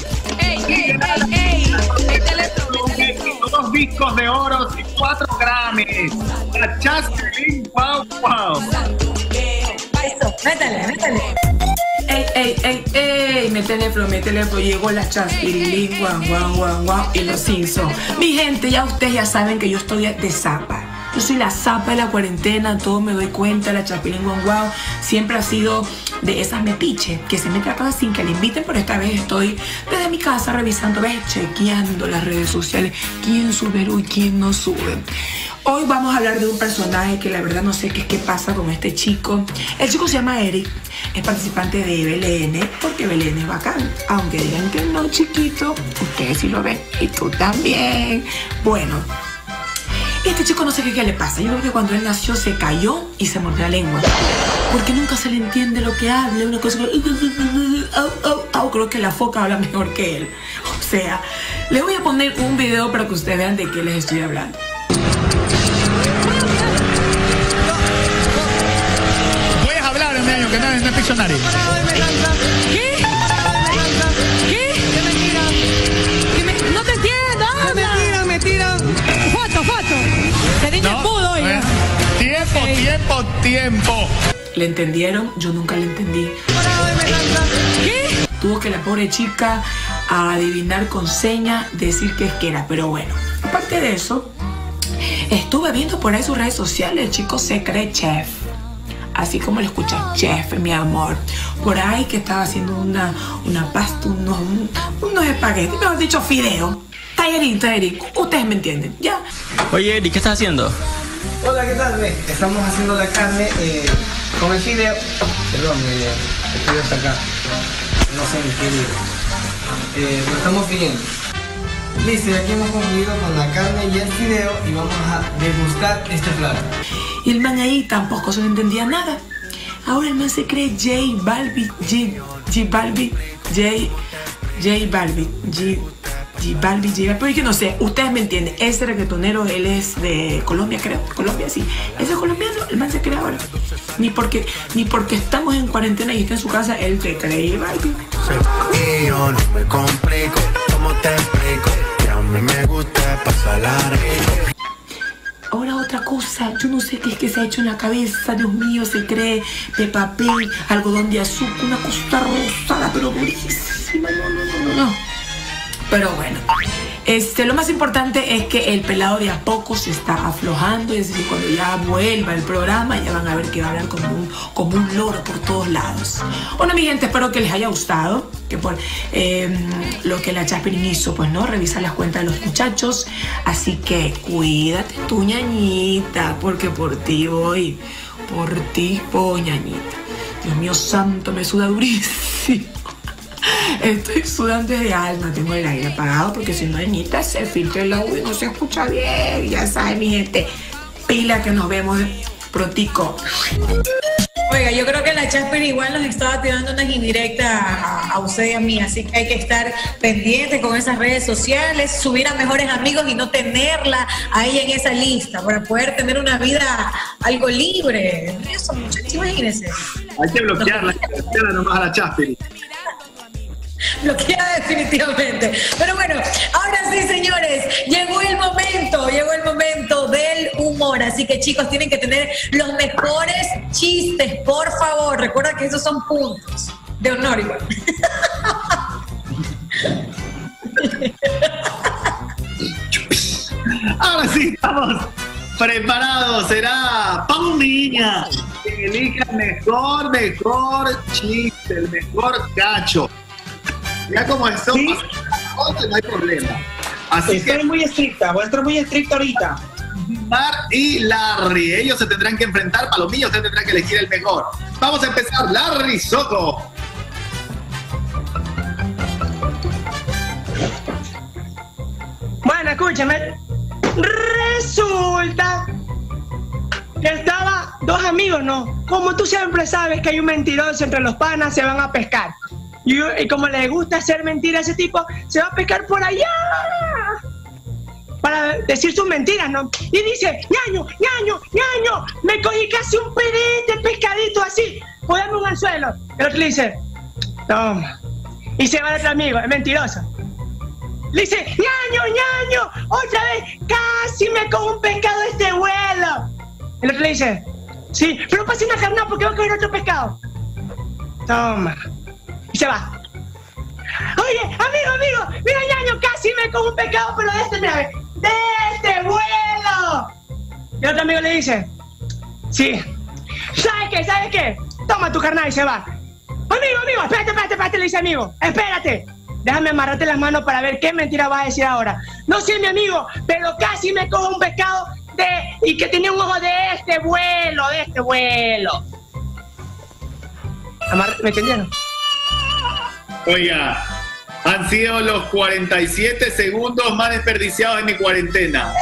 Speaker 1: Dos discos de oro y 4 Grammys. La Chasquelin, wow.
Speaker 2: Eso, métale.
Speaker 17: Métele flow, llegó la Chasquelin, guau, y los Simpsons. Mi gente, ya ustedes ya saben que yo estoy de zapa. Yo soy la zapa de la cuarentena, todo me doy cuenta, la Chapilín Guau siempre ha sido de esas metiches que se mete a casa sin que le inviten, pero esta vez estoy desde mi casa revisando, chequeando las redes sociales, quién sube y quién no sube. Hoy vamos a hablar de un personaje que la verdad no sé qué pasa con este chico. El chico se llama Eric, es participante de BLN, porque BLN es bacán. Aunque digan que no, chiquito, ustedes sí lo ven y tú también. Bueno, este chico no sé qué le pasa. Yo creo que cuando él nació se cayó y se mordió la lengua. Porque nunca se le entiende lo que habla. Una cosa que... creo que la foca habla mejor que él. O sea, les voy a poner un video para que ustedes vean de qué les estoy hablando.
Speaker 18: Puedes hablar, mi año, que no es diccionario.
Speaker 5: ¿Qué? ¿Qué? No te entiendo.
Speaker 18: Me tiran.
Speaker 5: Foto. Te dije pudo, oye.
Speaker 18: Tiempo.
Speaker 17: ¿Le entendieron? Yo nunca le entendí.
Speaker 5: ¿Qué?
Speaker 17: Tuvo que la pobre chica adivinar con señas, decir que es que era. Pero bueno, aparte de eso, estuve viendo por ahí sus redes sociales. El chico se cree chef. Así como lo escucha, chef, mi amor. Por ahí que estaba haciendo una pasta, unos espaguetis, mejor dicho, fideo. Tallerín. Ustedes me entienden, ¿ya?
Speaker 3: Oye, Eric, ¿qué estás haciendo?
Speaker 19: Hola, ¿qué tal? Estamos haciendo la carne con el fideo. Perdón, el fideo está acá. No sé en qué video. Lo estamos friendo. Listo, y aquí hemos concluido con la carne y el fideo y vamos a degustar este plato.
Speaker 17: Y el man ahí tampoco se le entendía nada. Ahora el man se cree J Balvin. Pero es que no sé, ustedes me entienden. Ese reggaetonero, él es de Colombia, creo. Colombia, sí. Ese es colombiano, el man se cree ahora. Ni porque estamos en cuarentena y está en su casa, él se cree Balvin.
Speaker 14: Y yo no me complico, ¿cómo te explico? Que a mí me gusta pasarla rico.
Speaker 17: Ahora otra cosa, yo no sé qué es que se ha hecho en la cabeza, Dios mío, se cree Peppa Pig, algodón de azúcar, una cosa rosada, pero durísima, no. Pero bueno, lo más importante es que el pelado de a poco se está aflojando, es decir, cuando ya vuelva el programa ya van a ver que va a hablar como un loro por todos lados. Bueno, mi gente, espero que les haya gustado, que por lo que la Chapilín hizo, pues no, revisar las cuentas de los muchachos, así que cuídate tu ñañita, porque por ti voy, ñañita. Dios mío santo, me suda durísimo. Estoy sudando de alma, tengo el aire apagado porque si no, ñañita, se filtra el audio y no se escucha bien. Ya saben, mi gente, pila que nos vemos prontico.
Speaker 2: Oiga, yo creo que la Chapilín igual nos estaba tirando unas indirectas a usted y a mí, así que hay que estar pendientes con esas redes sociales, subir a mejores amigos y no tenerla ahí en esa lista para poder tener una vida algo libre. Eso, muchachos, imagínense.
Speaker 1: Hay que bloquearla, nomás a la Chapilín.
Speaker 2: Bloqueada definitivamente. Pero bueno, ahora sí, señores, llegó el momento del humor. Así que, chicos, tienen que tener los mejores chistes, por favor. Recuerda que esos son puntos de honor igual.
Speaker 1: Ahora sí, estamos preparados. Será Paulina quien elija el mejor chiste, el mejor cacho. Ya como eso, ¿sí? No hay problema. Así
Speaker 13: Estoy muy estricta, voy a estar muy estricta ahorita.
Speaker 1: Mar y Larry, ellos se tendrán que enfrentar. Palomillo, usted tendrá que elegir el mejor. Vamos a empezar. Larry Soto.
Speaker 7: Bueno, escúchame. Resulta que estaba dos amigos, ¿no? Como tú siempre sabes que hay un mentiroso entre los panas, se van a pescar. Y como le gusta hacer mentira a ese tipo, se va a pescar por allá para decir sus mentiras, ¿no? Y dice, ñaño, me cogí casi un pedete pescadito así, ponerme un anzuelo. El otro le dice, toma. Y se va al otro amigo, es mentiroso. Le dice, ñaño, otra vez, casi me cojo un pescado de este vuelo. El otro le dice, sí, pero pase una carnada porque va a coger otro pescado. Toma. Y se va. Oye, amigo, mira, ñaño, casi me cojo un pescado, pero de este, mira, de este vuelo. Y otro amigo le dice, sí. ¿Sabes qué? Toma tu carnal y se va. Amigo, espérate, le dice amigo. Espérate. Déjame amarrarte las manos para ver qué mentira vas a decir ahora. No sé, mi amigo, pero casi me cojo un pescado y que tenía un ojo de este vuelo. ¿Me entendieron?
Speaker 1: Oiga, han sido los 47 segundos más desperdiciados en mi cuarentena.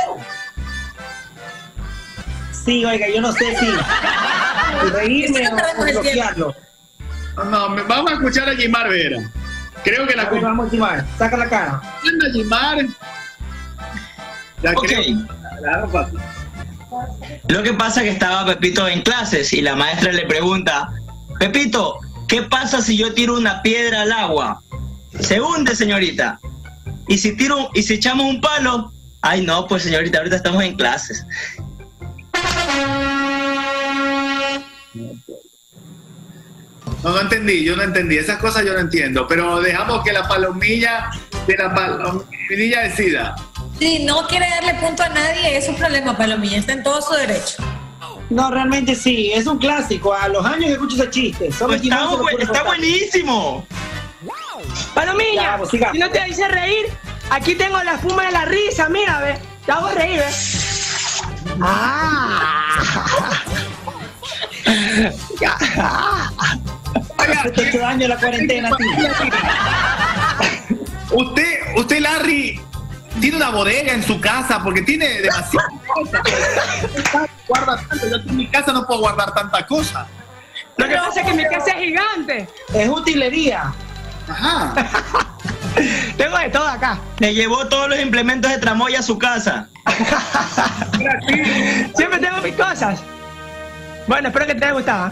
Speaker 13: Sí, oiga, yo no sé si reírme o bloquearlo.
Speaker 1: No, vamos a escuchar a Jimar Vera. Creo que la...
Speaker 13: Vamos, Jimar, saca la cara.
Speaker 1: Anda, Jimar. Ya creo. Claro, papi.
Speaker 3: Lo que pasa es que estaba Pepito en clases y la maestra le pregunta, Pepito, ¿qué pasa si yo tiro una piedra al agua? Se hunde, señorita. ¿Y si echamos un palo? Ay, no, pues señorita, ahorita estamos en clases.
Speaker 1: No entendí, yo no entendí. Esas cosas yo no entiendo. Pero dejamos que la palomilla decida.
Speaker 2: Si no quiere darle punto a nadie, es un problema, Palomilla. Está en todo su derecho.
Speaker 13: No, realmente sí. Es un clásico. A los años que escucho ese chiste.
Speaker 3: Está buenísimo.
Speaker 7: Palomilla,
Speaker 13: vamos,
Speaker 7: si no te hice reír, aquí tengo la espuma de la risa. Mira, ve. Te hago reír, ve.
Speaker 13: Te ha hecho daño la cuarentena,
Speaker 1: Usted, Larry, tiene una bodega en su casa porque tiene demasiadas cosas. Guarda tanto. Yo aquí en mi casa no puedo guardar tanta cosa.
Speaker 7: Lo que pasa es que mi casa es gigante.
Speaker 13: Es utilería.
Speaker 1: Ajá.
Speaker 7: Tengo de todo acá.
Speaker 3: Le llevó todos los implementos de tramoya a su casa.
Speaker 7: Siempre tengo mis cosas. Bueno, espero que te haya gustado.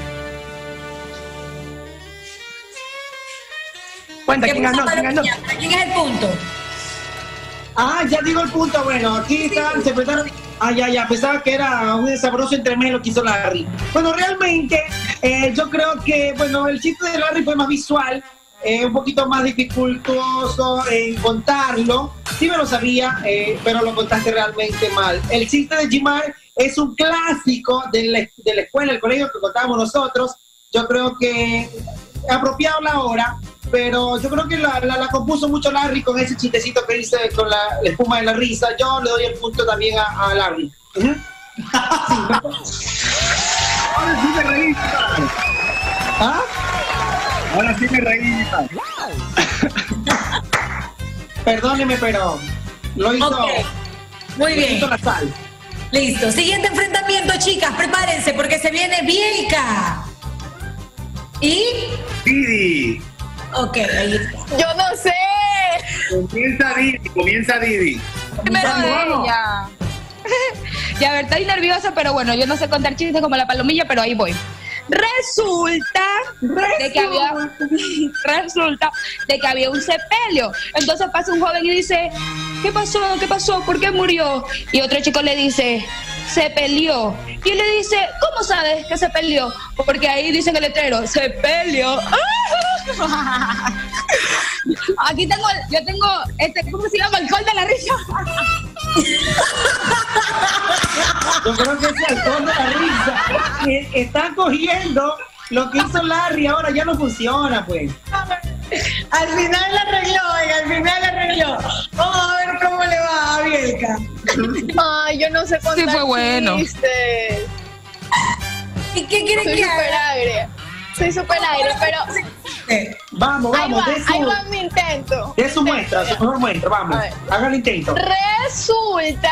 Speaker 7: Cuenta, ¿quién ganó?
Speaker 2: ¿Quién es el punto?
Speaker 13: Ya digo el punto. Bueno, aquí están, se empezaron. Ya, pensaba que era un sabroso entremés lo que hizo Larry. Bueno, realmente, yo creo que, bueno, el chiste de Larry fue más visual, un poquito más dificultoso en contarlo. Sí me lo sabía, pero lo contaste realmente mal. El chiste de Jimar es un clásico de la escuela, el colegio que contábamos nosotros. Yo creo que apropiado la hora, pero yo creo que la compuso mucho Larry con ese chistecito que hice con la espuma de la risa. Yo le doy el punto también a Larry.
Speaker 1: Ahora sí me reí. Ahora sí me reí.
Speaker 13: Perdóneme, pero lo hizo.
Speaker 2: Okay. Muy bien.
Speaker 13: Hizo la sal.
Speaker 2: Listo. Siguiente enfrentamiento, chicas. Prepárense porque se viene Bielka. ¿Y?
Speaker 1: Didi.
Speaker 2: Ok, ahí está.
Speaker 6: Yo no sé.
Speaker 1: Comienza Didi.
Speaker 5: Primero ella. Ya, a ver, estoy nerviosa, pero bueno, yo no sé contar chistes como la palomilla, pero ahí voy. Resulta de que había un sepelio. Entonces pasa un joven y dice, ¿qué pasó? ¿Por qué murió? Y otro chico le dice, se peleó. Y él le dice, ¿cómo sabes que se peleó? Porque ahí dice en el letrero, se peleó. Aquí tengo, ¿cómo se llama? Alcohol de la risa.
Speaker 13: Yo creo que ese alcohol de la risa está cogiendo lo que hizo Larry, ahora ya no funciona, pues.
Speaker 2: Al final la arregló. Vamos a ver cómo le va a Bielka.
Speaker 6: Ay, yo no sé contar
Speaker 5: Sí, fue bueno.
Speaker 6: chistes.
Speaker 2: ¿Y qué quiere que haga?
Speaker 6: Soy súper aire, pero...
Speaker 13: Vamos,
Speaker 6: ahí va mi intento.
Speaker 13: De su muestra, su mejor muestra, vamos. Haga el intento.
Speaker 6: Resulta,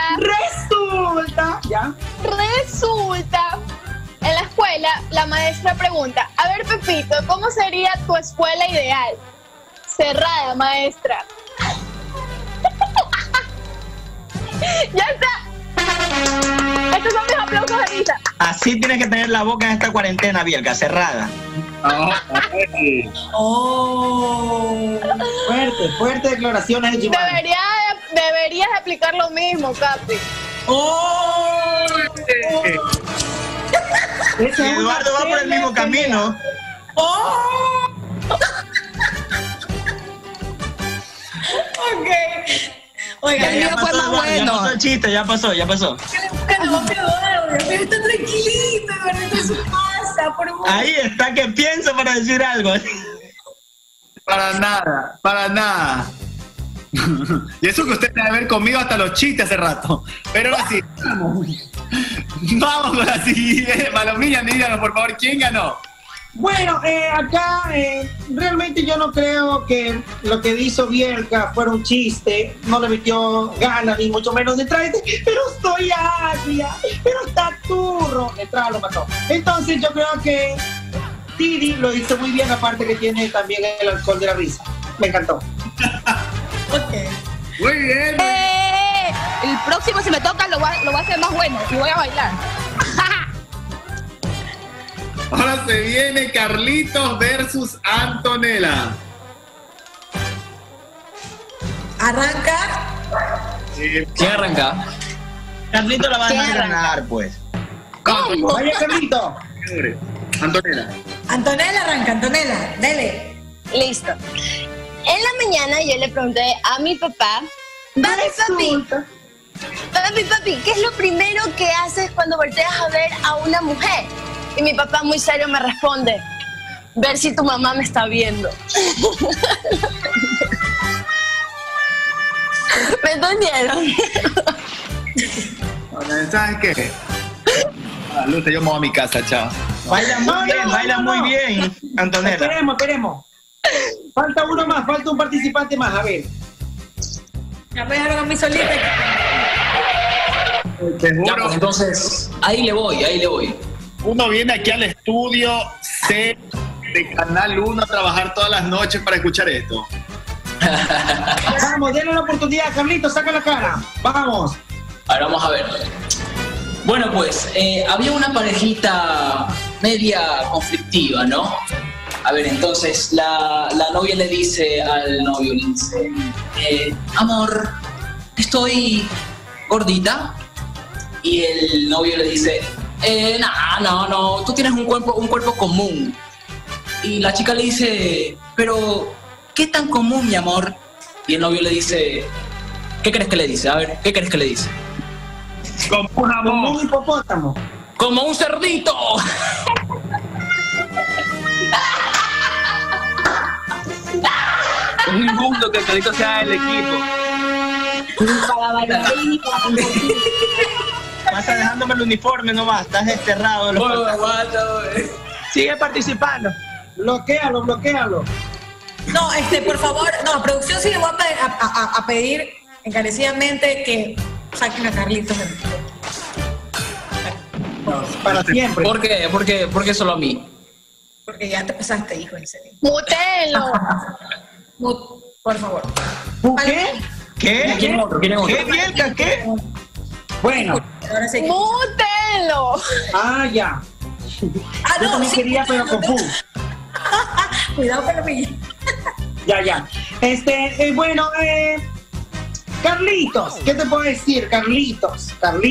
Speaker 6: en la escuela, la maestra pregunta, a ver, Pepito, ¿cómo sería tu escuela ideal? Cerrada, maestra. Ya está. Estos son mis aplausos de risa.
Speaker 3: Así tienes que tener la boca en esta cuarentena, Bielka, cerrada.
Speaker 13: Fuerte declaraciones de Jimar.
Speaker 6: Deberías aplicar lo mismo, Capi.
Speaker 3: Eduardo va por el mismo camino.
Speaker 2: Ok. Oiga,
Speaker 3: Ya pasó el chiste, ya pasó.
Speaker 2: Busquen Vamos, Eduardo, está tranquilito, Eduardo, está en su casa, por favor.
Speaker 3: Ahí está que pienso para decir algo.
Speaker 1: Para nada, para nada. Y eso que usted debe ver conmigo hasta los chistes hace rato. Pero ahora sí, vamos con la siguiente. Palomilla, díganos por favor, ¿quién ganó?
Speaker 13: Bueno, acá realmente yo no creo que lo que hizo Bielka fuera un chiste, no le metió ganas ni mucho menos detrás, pero estoy agria, pero está turro, detrás lo mató. Entonces yo creo que Didi lo hizo muy bien, aparte que tiene también el alcohol de la risa. Me encantó.
Speaker 1: Muy bien.
Speaker 5: El próximo si me toca lo va a hacer más bueno y voy a bailar.
Speaker 1: Ahora se viene Carlitos versus Antonella.
Speaker 2: ¿Arranca?
Speaker 4: ¿Quién arranca?
Speaker 3: Carlito la va a ganar, pues.
Speaker 2: ¿Cómo?
Speaker 13: Vaya, Carlito.
Speaker 1: Antonella.
Speaker 2: Antonella arranca, Antonella, dale.
Speaker 20: Listo. En la mañana yo le pregunté a mi papá, papi, ¿qué es lo primero que haces cuando volteas a ver a una mujer? Y mi papá muy serio me responde, ver si tu mamá me está viendo. ¿Me entendieron?
Speaker 1: ¿Sabes qué? Luz, yo me voy a mi casa, chao.
Speaker 3: Baila muy bien, Antonella.
Speaker 13: Esperemos. Falta uno más, falta un participante más, a ver.
Speaker 2: Ya me dejaron a mí solita.
Speaker 4: Ya, pues entonces, ahí le voy.
Speaker 1: Uno viene aquí al estudio C de Canal 1 a trabajar todas las noches para escuchar esto.
Speaker 13: Vamos, denle la oportunidad, Carlitos, saca la cara. Vamos.
Speaker 4: Ahora vamos a ver. Bueno, pues, había una parejita media conflictiva, ¿no? A ver, entonces la novia le dice al novio, amor, estoy gordita. Y el novio le dice, no, tú tienes un cuerpo común. Y la chica le dice, pero, ¿qué tan común, mi amor? Y el novio le dice, ¿qué crees que le dice? A ver, ¿qué crees que le dice?
Speaker 13: Como un hipopótamo.
Speaker 4: ¡Como un cerdito!
Speaker 10: Es injusto que el Carlito sea el equipo.
Speaker 3: Vas dejándome el uniforme nomás, estás desterrado.
Speaker 10: Sigue participando.
Speaker 13: Bloquéalo.
Speaker 2: No, por favor, no, producción sí le voy a pedir encarecidamente que saquen a Carlitos.
Speaker 13: Para siempre.
Speaker 4: ¿Por qué? ¿Por qué solo a mí?
Speaker 2: Porque ya te pasaste, hijo, en serio.
Speaker 20: ¡Mutelo!
Speaker 2: Por favor.
Speaker 13: ¿Qué?
Speaker 3: ¿Qué?
Speaker 4: ¿Quién otro?
Speaker 3: ¿Qué, Bielka? ¿Qué?
Speaker 13: Bueno.
Speaker 20: ¡Mutelo!
Speaker 13: Ah, ya. Yo también quería, pero con Fu.
Speaker 2: Cuidado con la milla.
Speaker 13: Ya. Bueno, Carlitos, ¿qué te puedo decir? Carlitos.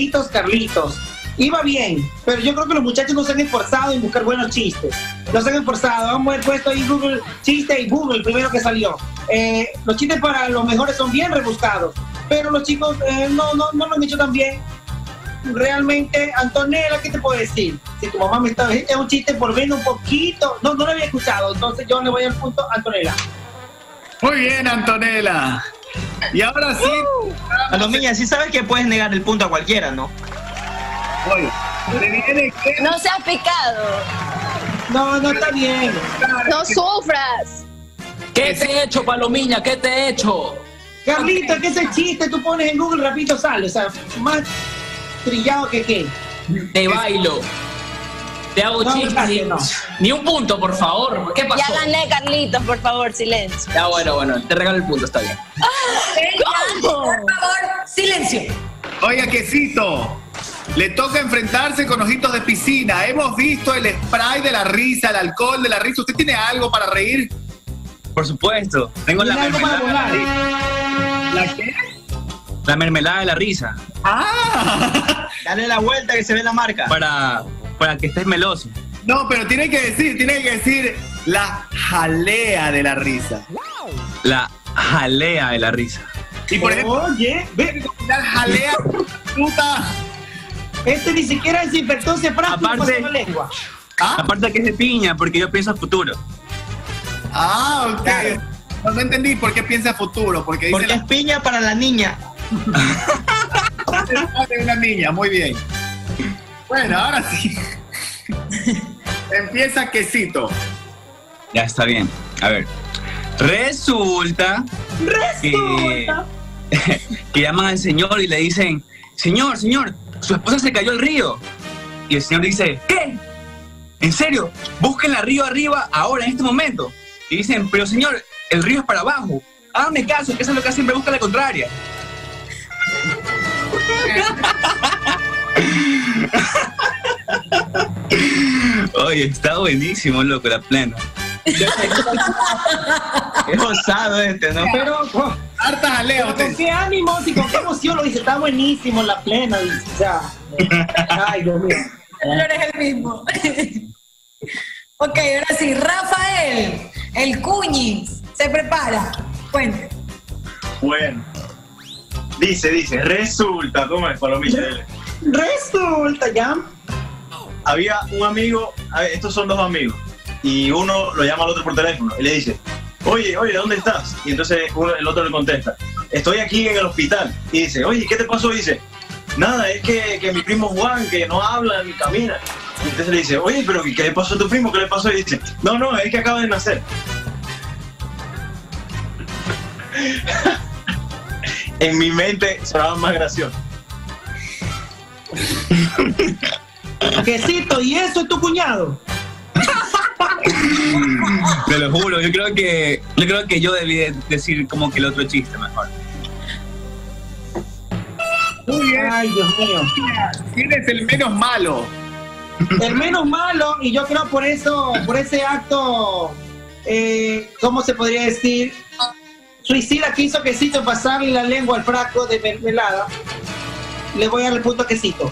Speaker 13: Iba bien, pero yo creo que los muchachos no se han esforzado en buscar buenos chistes. No se han esforzado. Vamos a haber puesto ahí Google chiste y Google, el primero que salió. Los chistes para los mejores son bien rebuscados, pero los chicos no lo han hecho tan bien. Realmente, Antonella, ¿qué te puedo decir? Si tu mamá me está... Es un chiste por ver un poquito. No lo había escuchado, entonces yo le voy al punto a Antonella.
Speaker 1: Muy bien, Antonella. Y ahora sí...
Speaker 3: Palomilla, sí sabes que puedes negar el punto a cualquiera, ¿no?
Speaker 1: Oye,
Speaker 20: No seas picado.
Speaker 13: No está bien.
Speaker 20: No sufras.
Speaker 4: ¿Qué te he hecho, Palomilla? ¿Qué te he hecho?
Speaker 13: Carlito, que ese chiste tú pones en Google, rapidito sale. O sea, más trillado que qué.
Speaker 4: Te bailo. Te hago chistes.
Speaker 13: No.
Speaker 4: Ni un punto, por favor. ¿Qué pasó?
Speaker 20: Ya gané, Carlitos, por favor, silencio.
Speaker 4: Ya, bueno, te regalo el punto, está bien.
Speaker 20: ¿Cómo?
Speaker 2: Por favor, silencio.
Speaker 1: Oiga, Quesito, le toca enfrentarse con ojitos de piscina. Hemos visto el spray de la risa, el alcohol de la risa. ¿Usted tiene algo para reír?
Speaker 3: Por supuesto. Tengo la mermelada de la risa.
Speaker 1: ¿La qué?
Speaker 3: La mermelada de la risa.
Speaker 1: ¡Ah!
Speaker 3: Dale la vuelta que se ve la marca. Para que estés meloso.
Speaker 1: No, pero tiene que decir la jalea de la risa.
Speaker 3: La jalea de la risa.
Speaker 1: Y por ejemplo,
Speaker 13: oye,
Speaker 1: ve la jalea fruta.
Speaker 13: Este ni siquiera desinfectó ese frasco y pasó la lengua.
Speaker 21: Aparte que es de piña, porque yo pienso a futuro.
Speaker 1: Ah, ok. No entendí por qué piensa futuro. Porque
Speaker 3: es piña para la niña.
Speaker 1: Es una niña, muy bien. Bueno, ahora sí. Empieza quesito.
Speaker 21: Ya está bien. A ver. Resulta que llaman al señor y le dicen: señor, su esposa se cayó al río. Y el señor dice: ¿qué? ¿En serio? Búsquenla río arriba ahora, en este momento. Y dicen: pero señor, el río es para abajo. Hágame caso, que eso es lo que siempre busca la contraria. Oye, está buenísimo, loco, la plena.
Speaker 3: Es osado este, ¿no?
Speaker 13: Pero,
Speaker 1: harta jaleo.
Speaker 13: ¿Con qué ánimos y con qué emoción lo dice? Está buenísimo la plena, dice. O sea, ay, Dios mío.
Speaker 2: No eres el mismo. Ok, ahora sí, Rafael, el Cuñis, se prepara. Cuente.
Speaker 8: Bueno. Dice, resulta, ¿cómo es, Palomilla?
Speaker 13: Resulta, ya.
Speaker 8: Había un amigo, estos son dos amigos, y uno lo llama al otro por teléfono y le dice: oye, ¿dónde estás? Y entonces el otro le contesta: estoy aquí en el hospital. Y dice: oye, ¿qué te pasó? Y dice: nada, es que mi primo Juan, que no habla ni camina. Y entonces le dice: oye, pero ¿qué le pasó a tu primo? ¿Qué le pasó? Y dice: no, es que acaba de nacer. En mi mente sonaba más gracioso.
Speaker 13: Quesito, ¿y eso es tu cuñado?
Speaker 21: Te lo juro, yo creo que yo debí decir como que el otro chiste mejor.
Speaker 1: Muy bien.
Speaker 13: Ay, Dios mío.
Speaker 1: ¿Quién es el menos malo?
Speaker 13: El menos malo, y yo creo por ese acto, ¿cómo se podría decir? Suicida que hizo Quesito pasarle la lengua al frasco de mermelada. Le voy a dar el punto a Quesito.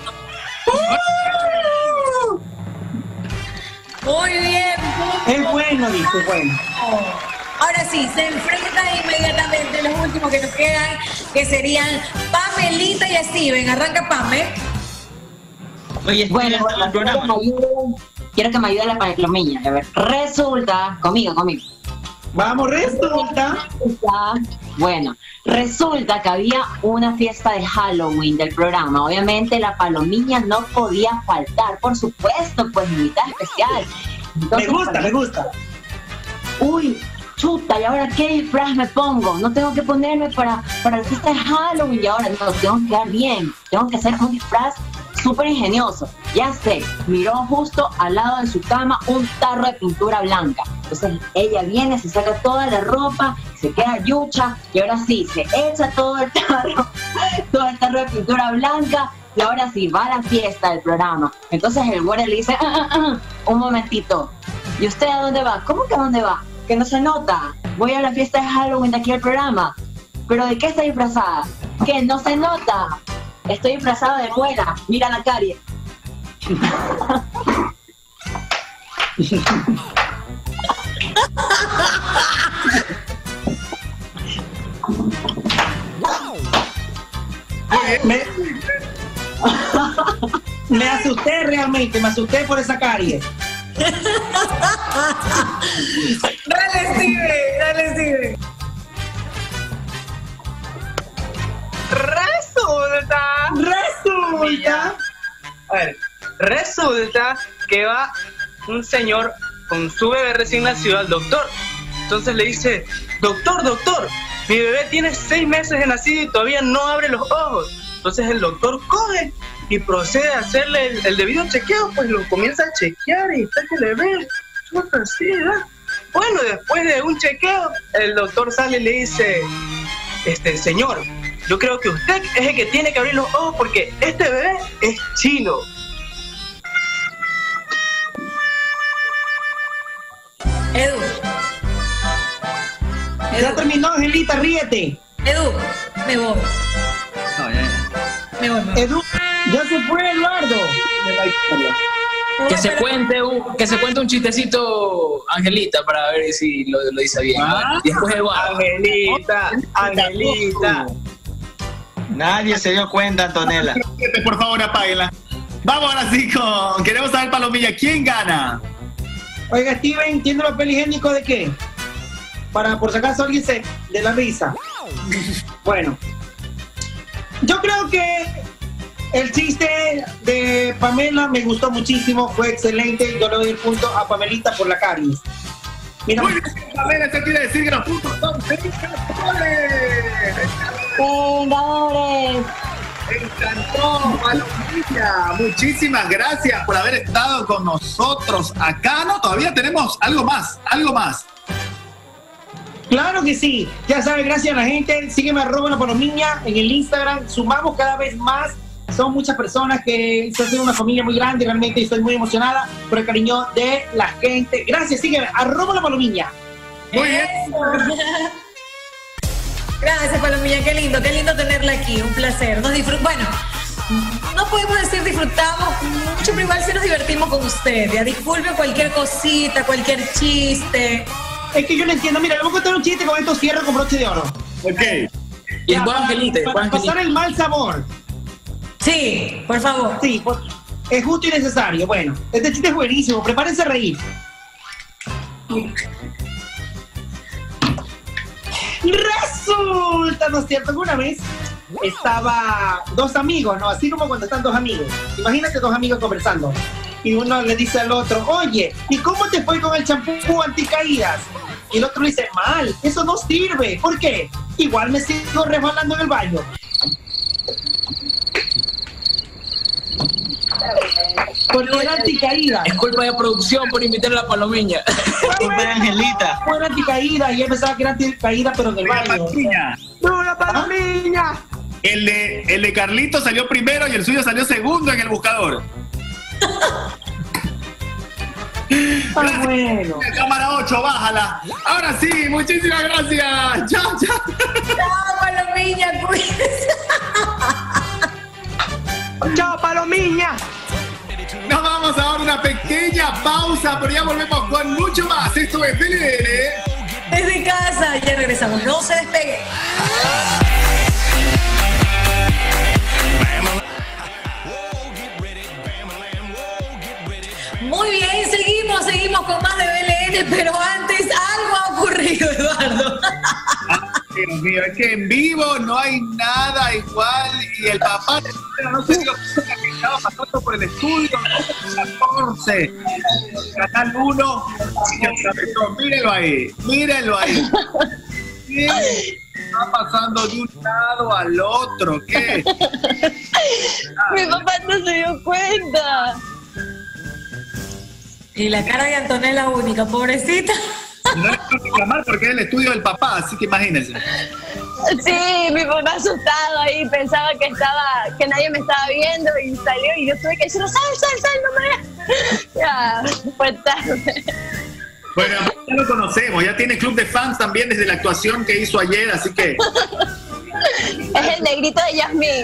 Speaker 2: Muy bien.
Speaker 13: Es bueno, dice, bueno.
Speaker 2: Ahora sí, se enfrentan inmediatamente los últimos que nos quedan, que serían Pamelita y Steven. Arranca Pame.
Speaker 3: Oye,
Speaker 9: Bueno, quiero que me ayude la palomilla. A ver, resulta, conmigo.
Speaker 13: Vamos, resulta.
Speaker 9: Bueno, resulta que había una fiesta de Halloween del programa. Obviamente la palomilla no podía faltar, por supuesto, pues invitada especial. Entonces,
Speaker 13: me gusta.
Speaker 9: Uy, chuta, ¿y ahora qué disfraz me pongo? No tengo que ponerme para la fiesta de Halloween y ahora no, tengo que quedar bien. Tengo que hacer un disfraz súper ingenioso. Ya sé, miró justo al lado de su cama un tarro de pintura blanca. Entonces ella viene, se saca toda la ropa, se queda yucha y ahora sí, se echa todo el tarro de pintura blanca y ahora sí, va a la fiesta del programa. Entonces el guardia le dice: un momentito, ¿y usted a dónde va? ¿Cómo que a dónde va? Que no se nota. Voy a la fiesta de Halloween de aquí al programa. ¿Pero de qué está disfrazada? Que no se nota. Estoy disfrazada de buena. Mira la carie.
Speaker 13: Me asusté realmente, me asusté por esa carie.
Speaker 2: Dale, Steven.
Speaker 10: Resulta. A ver, resulta que va un señor con su bebé recién nacido al doctor. Entonces le dice: doctor, mi bebé tiene 6 meses de nacido y todavía no abre los ojos. Entonces el doctor coge y procede a hacerle el debido chequeo, pues lo comienza a chequear y está que le ve. Bueno, después de un chequeo, el doctor sale y le dice: señor, yo creo que usted es el que tiene que abrir los ojos porque este bebé es chino.
Speaker 2: Edu.
Speaker 13: Ya terminó, Angelita, ríete.
Speaker 2: Edu, me voy. Me voy.
Speaker 13: Edu, ya se fue Eduardo.
Speaker 4: Que se cuente un chistecito, Angelita, para ver si lo dice bien. Y después Eduardo.
Speaker 10: Angelita.
Speaker 3: Nadie se dio cuenta, Antonella.
Speaker 1: Por favor, apáguela. Vamos ahora sí con... Queremos saber, Palomilla, ¿quién gana?
Speaker 13: Oiga, Steven, ¿tiene papel higiénico de qué? Para, por si acaso, alguien se... de la risa. Bueno. Yo creo que el chiste de Pamela me gustó muchísimo, fue excelente. Yo le doy el punto a Pamelita por la caries. Mira.
Speaker 1: Muy bien, Pamela, eso quiere decir que los puntos son 6 ganadores.
Speaker 20: ¡Ganadores!
Speaker 1: Me encantó, Palomilla. Muchísimas gracias por haber estado con nosotros acá. No, todavía tenemos algo más.
Speaker 13: Claro que sí. Ya sabes, gracias a la gente. Sígueme @lapalomiña en el Instagram. Sumamos cada vez más. Son muchas personas que se hacen una familia muy grande. Realmente estoy muy emocionada por el cariño de la gente. Gracias, sígueme @lapalomiña.
Speaker 1: Muy bien.
Speaker 2: Gracias, Palomilla, qué lindo tenerla aquí, un placer. Bueno, no podemos decir disfrutamos mucho, pero igual sí nos divertimos con usted. Ya disculpe cualquier cosita, cualquier chiste.
Speaker 13: Es que yo no entiendo. Mira, le voy a contar un chiste con estos cierros con broche de oro.
Speaker 1: Ok.
Speaker 4: Y el buen Angelito.
Speaker 13: Para pasar el mal sabor.
Speaker 2: Sí, por favor.
Speaker 13: Sí, es justo y necesario. Bueno, este chiste es buenísimo. Prepárense a reír. Resulta, ¿no es cierto? Una vez estaba dos amigos, ¿no? Así como cuando están dos amigos. Imagínate dos amigos conversando. Y uno le dice al otro, oye, ¿y cómo te fue con el champú anticaídas? Y el otro le dice, mal, eso no sirve. ¿Por qué? Igual me sigo resbalando en el baño. Porque era anticaída.
Speaker 4: Es culpa de producción por invitar a la Palomilla.
Speaker 3: Culpa de Angelita.
Speaker 13: Fue anticaída y él pensaba que era anticaída, pero en el baño.
Speaker 7: ¡No, la Palomilla!
Speaker 1: El de Carlito salió primero y el suyo salió segundo en el buscador.
Speaker 13: Bueno.
Speaker 1: Cámara 8, bájala. Ahora sí, muchísimas gracias. Chao, chao.
Speaker 2: Chao, Palomilla, cuídense.
Speaker 7: ¡Chao, Palomilla!
Speaker 1: Nos vamos a dar una pequeña pausa, pero ya volvemos con mucho más. Esto es BLN.
Speaker 2: Desde casa, ya regresamos. No se despegue. Muy bien, seguimos con más de BLN, pero antes algo ha ocurrido, Eduardo.
Speaker 1: Dios mío, es que en vivo no hay nada igual y el papá no se dio cuenta que estaba pasando por el estudio 14, Canal 1, y atravesó. Mírenlo ahí. ¿Qué está pasando de un lado al otro? ¿Qué?
Speaker 20: Mi papá no se dio cuenta.
Speaker 2: Y la cara de Antonella única, pobrecita.
Speaker 1: No le puedo reclamar porque es el estudio del papá, así que imagínense.
Speaker 20: Sí, mi papá asustado ahí, pensaba que nadie me estaba viendo y salió y yo tuve que decirle, sal, no me veas. Ya, fue tarde.
Speaker 1: Bueno, ya lo conocemos, ya tiene club de fans también desde la actuación que hizo ayer, así que...
Speaker 20: Es el negrito de Yasmín.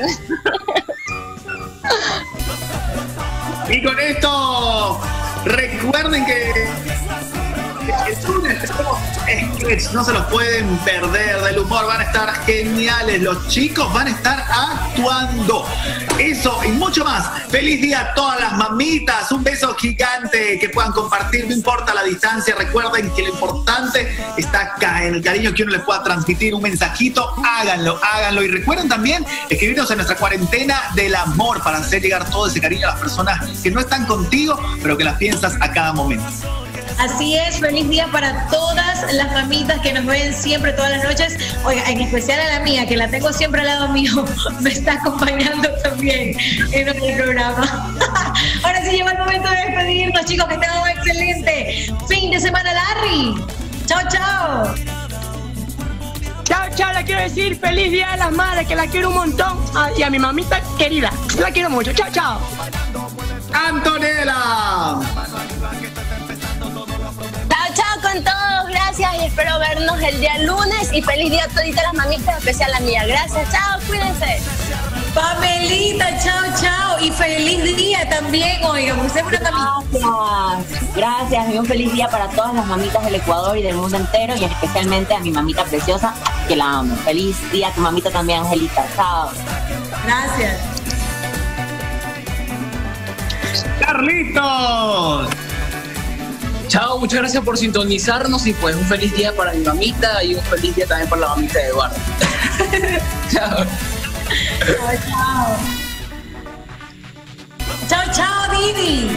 Speaker 1: Y con esto, recuerden que el lunes tenemos sketch, no se los pueden perder, del humor, van a estar geniales, los chicos van a estar actuando, eso y mucho más. Feliz día a todas las mamitas, un beso gigante que puedan compartir, no importa la distancia, recuerden que lo importante está acá, en el cariño que uno les pueda transmitir, un mensajito, háganlo y recuerden también escribirnos en nuestra cuarentena del amor para hacer llegar todo ese cariño a las personas que no están contigo, pero que las piensas a cada momento.
Speaker 2: Así es, feliz día para todas las mamitas que nos ven siempre, todas las noches. Oiga, en especial a la mía, que la tengo siempre al lado mío, me está acompañando también en el programa. Ahora sí llegó el momento de despedirnos, chicos, que tengan un excelente fin de semana, Larry. Chao.
Speaker 7: Chao, le quiero decir feliz día de las madres, que la quiero un montón. Y a mi mamita querida, la quiero mucho. Chao.
Speaker 1: Antonella.
Speaker 20: Chao con todos, gracias y espero vernos el día lunes y feliz día a toditas las mamitas, especial la mía. Gracias, chao, cuídense.
Speaker 2: Pamelita, chao y feliz día también, oigan, usted es una mamita.
Speaker 9: Gracias, y un feliz día para todas las mamitas del Ecuador y del mundo entero y especialmente a mi mamita preciosa, que la amo. Feliz día a tu mamita también, Angelita. Chao.
Speaker 2: Gracias.
Speaker 1: Carlitos.
Speaker 4: Chao, muchas gracias por sintonizarnos y pues un feliz día para mi mamita y un feliz día también para la mamita de Eduardo. Chao.
Speaker 2: Chao. Chao, chao, Didi.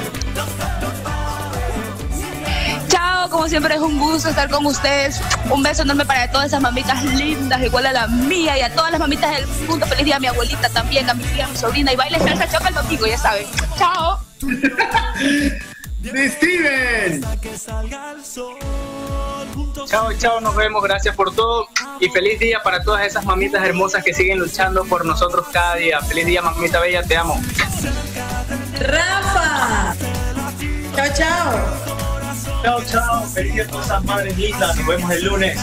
Speaker 5: Chao, como siempre es un gusto estar con ustedes. Un beso enorme para todas esas mamitas lindas, igual a la mía y a todas las mamitas del mundo. Feliz día a mi abuelita también, a mi tía, a mi sobrina. Y baile salsa choca el domingo, ya saben. Chao.
Speaker 1: ¡De Steven!
Speaker 10: Chao, chao, nos vemos, gracias por todo y feliz día para todas esas mamitas hermosas que siguen luchando por nosotros cada día. Feliz día, mamita bella, te amo.
Speaker 2: Rafa. Chao, chao.
Speaker 8: Chao, chao. Feliz día a todas esas madres lindas. Nos vemos el lunes.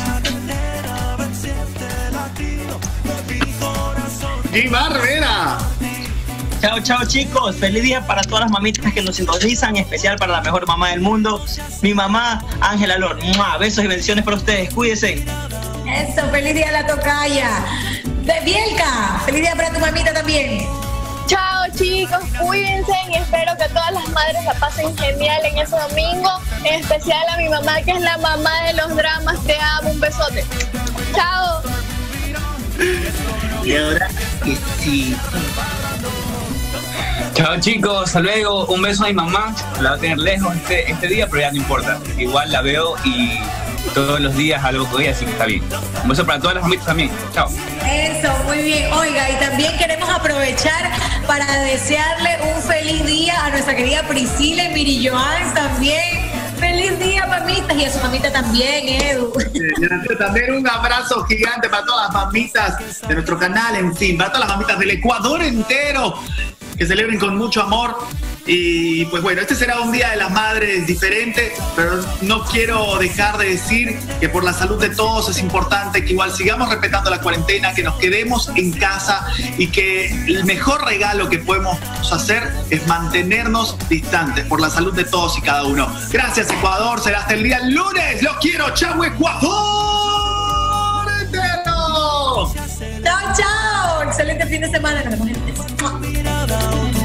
Speaker 1: ¡Y Barbera!
Speaker 3: Chao, chao chicos, feliz día para todas las mamitas que nos sintonizan, en especial para la mejor mamá del mundo, mi mamá Ángela Lor. Besos y bendiciones para ustedes, cuídense.
Speaker 2: Eso, feliz día a la tocaya. De Bielka, feliz día para tu mamita también.
Speaker 6: Chao chicos, cuídense y espero que todas las madres la pasen genial en ese domingo, en especial a mi mamá que es la mamá de los dramas, te amo, un besote. Chao.
Speaker 3: Y ahora que sí.
Speaker 21: Chao chicos, hasta luego, un beso a mi mamá, la va a tener lejos este día, pero ya no importa, igual la veo y todos los días algo con ella, así que está bien. Un beso para todas las mamitas también, chao.
Speaker 2: Eso, muy bien. Oiga, y también queremos aprovechar para desearle un feliz día a nuestra querida Priscila y Miri Joans también. Feliz día, mamitas, y a su mamita también, Edu.
Speaker 1: También un abrazo gigante para todas las mamitas de nuestro canal, en fin, para todas las mamitas del Ecuador entero, que celebren con mucho amor. Y pues bueno, este será un Día de las Madres diferente, pero no quiero dejar de decir que por la salud de todos es importante que igual sigamos respetando la cuarentena, que nos quedemos en casa y que el mejor regalo que podemos hacer es mantenernos distantes por la salud de todos y cada uno. Gracias, Ecuador, será hasta el día lunes. ¡Los quiero! ¡Chau, Ecuador entero!
Speaker 2: ¡Chao, chao! Excelente fin de semana. Nos vemos el lunes.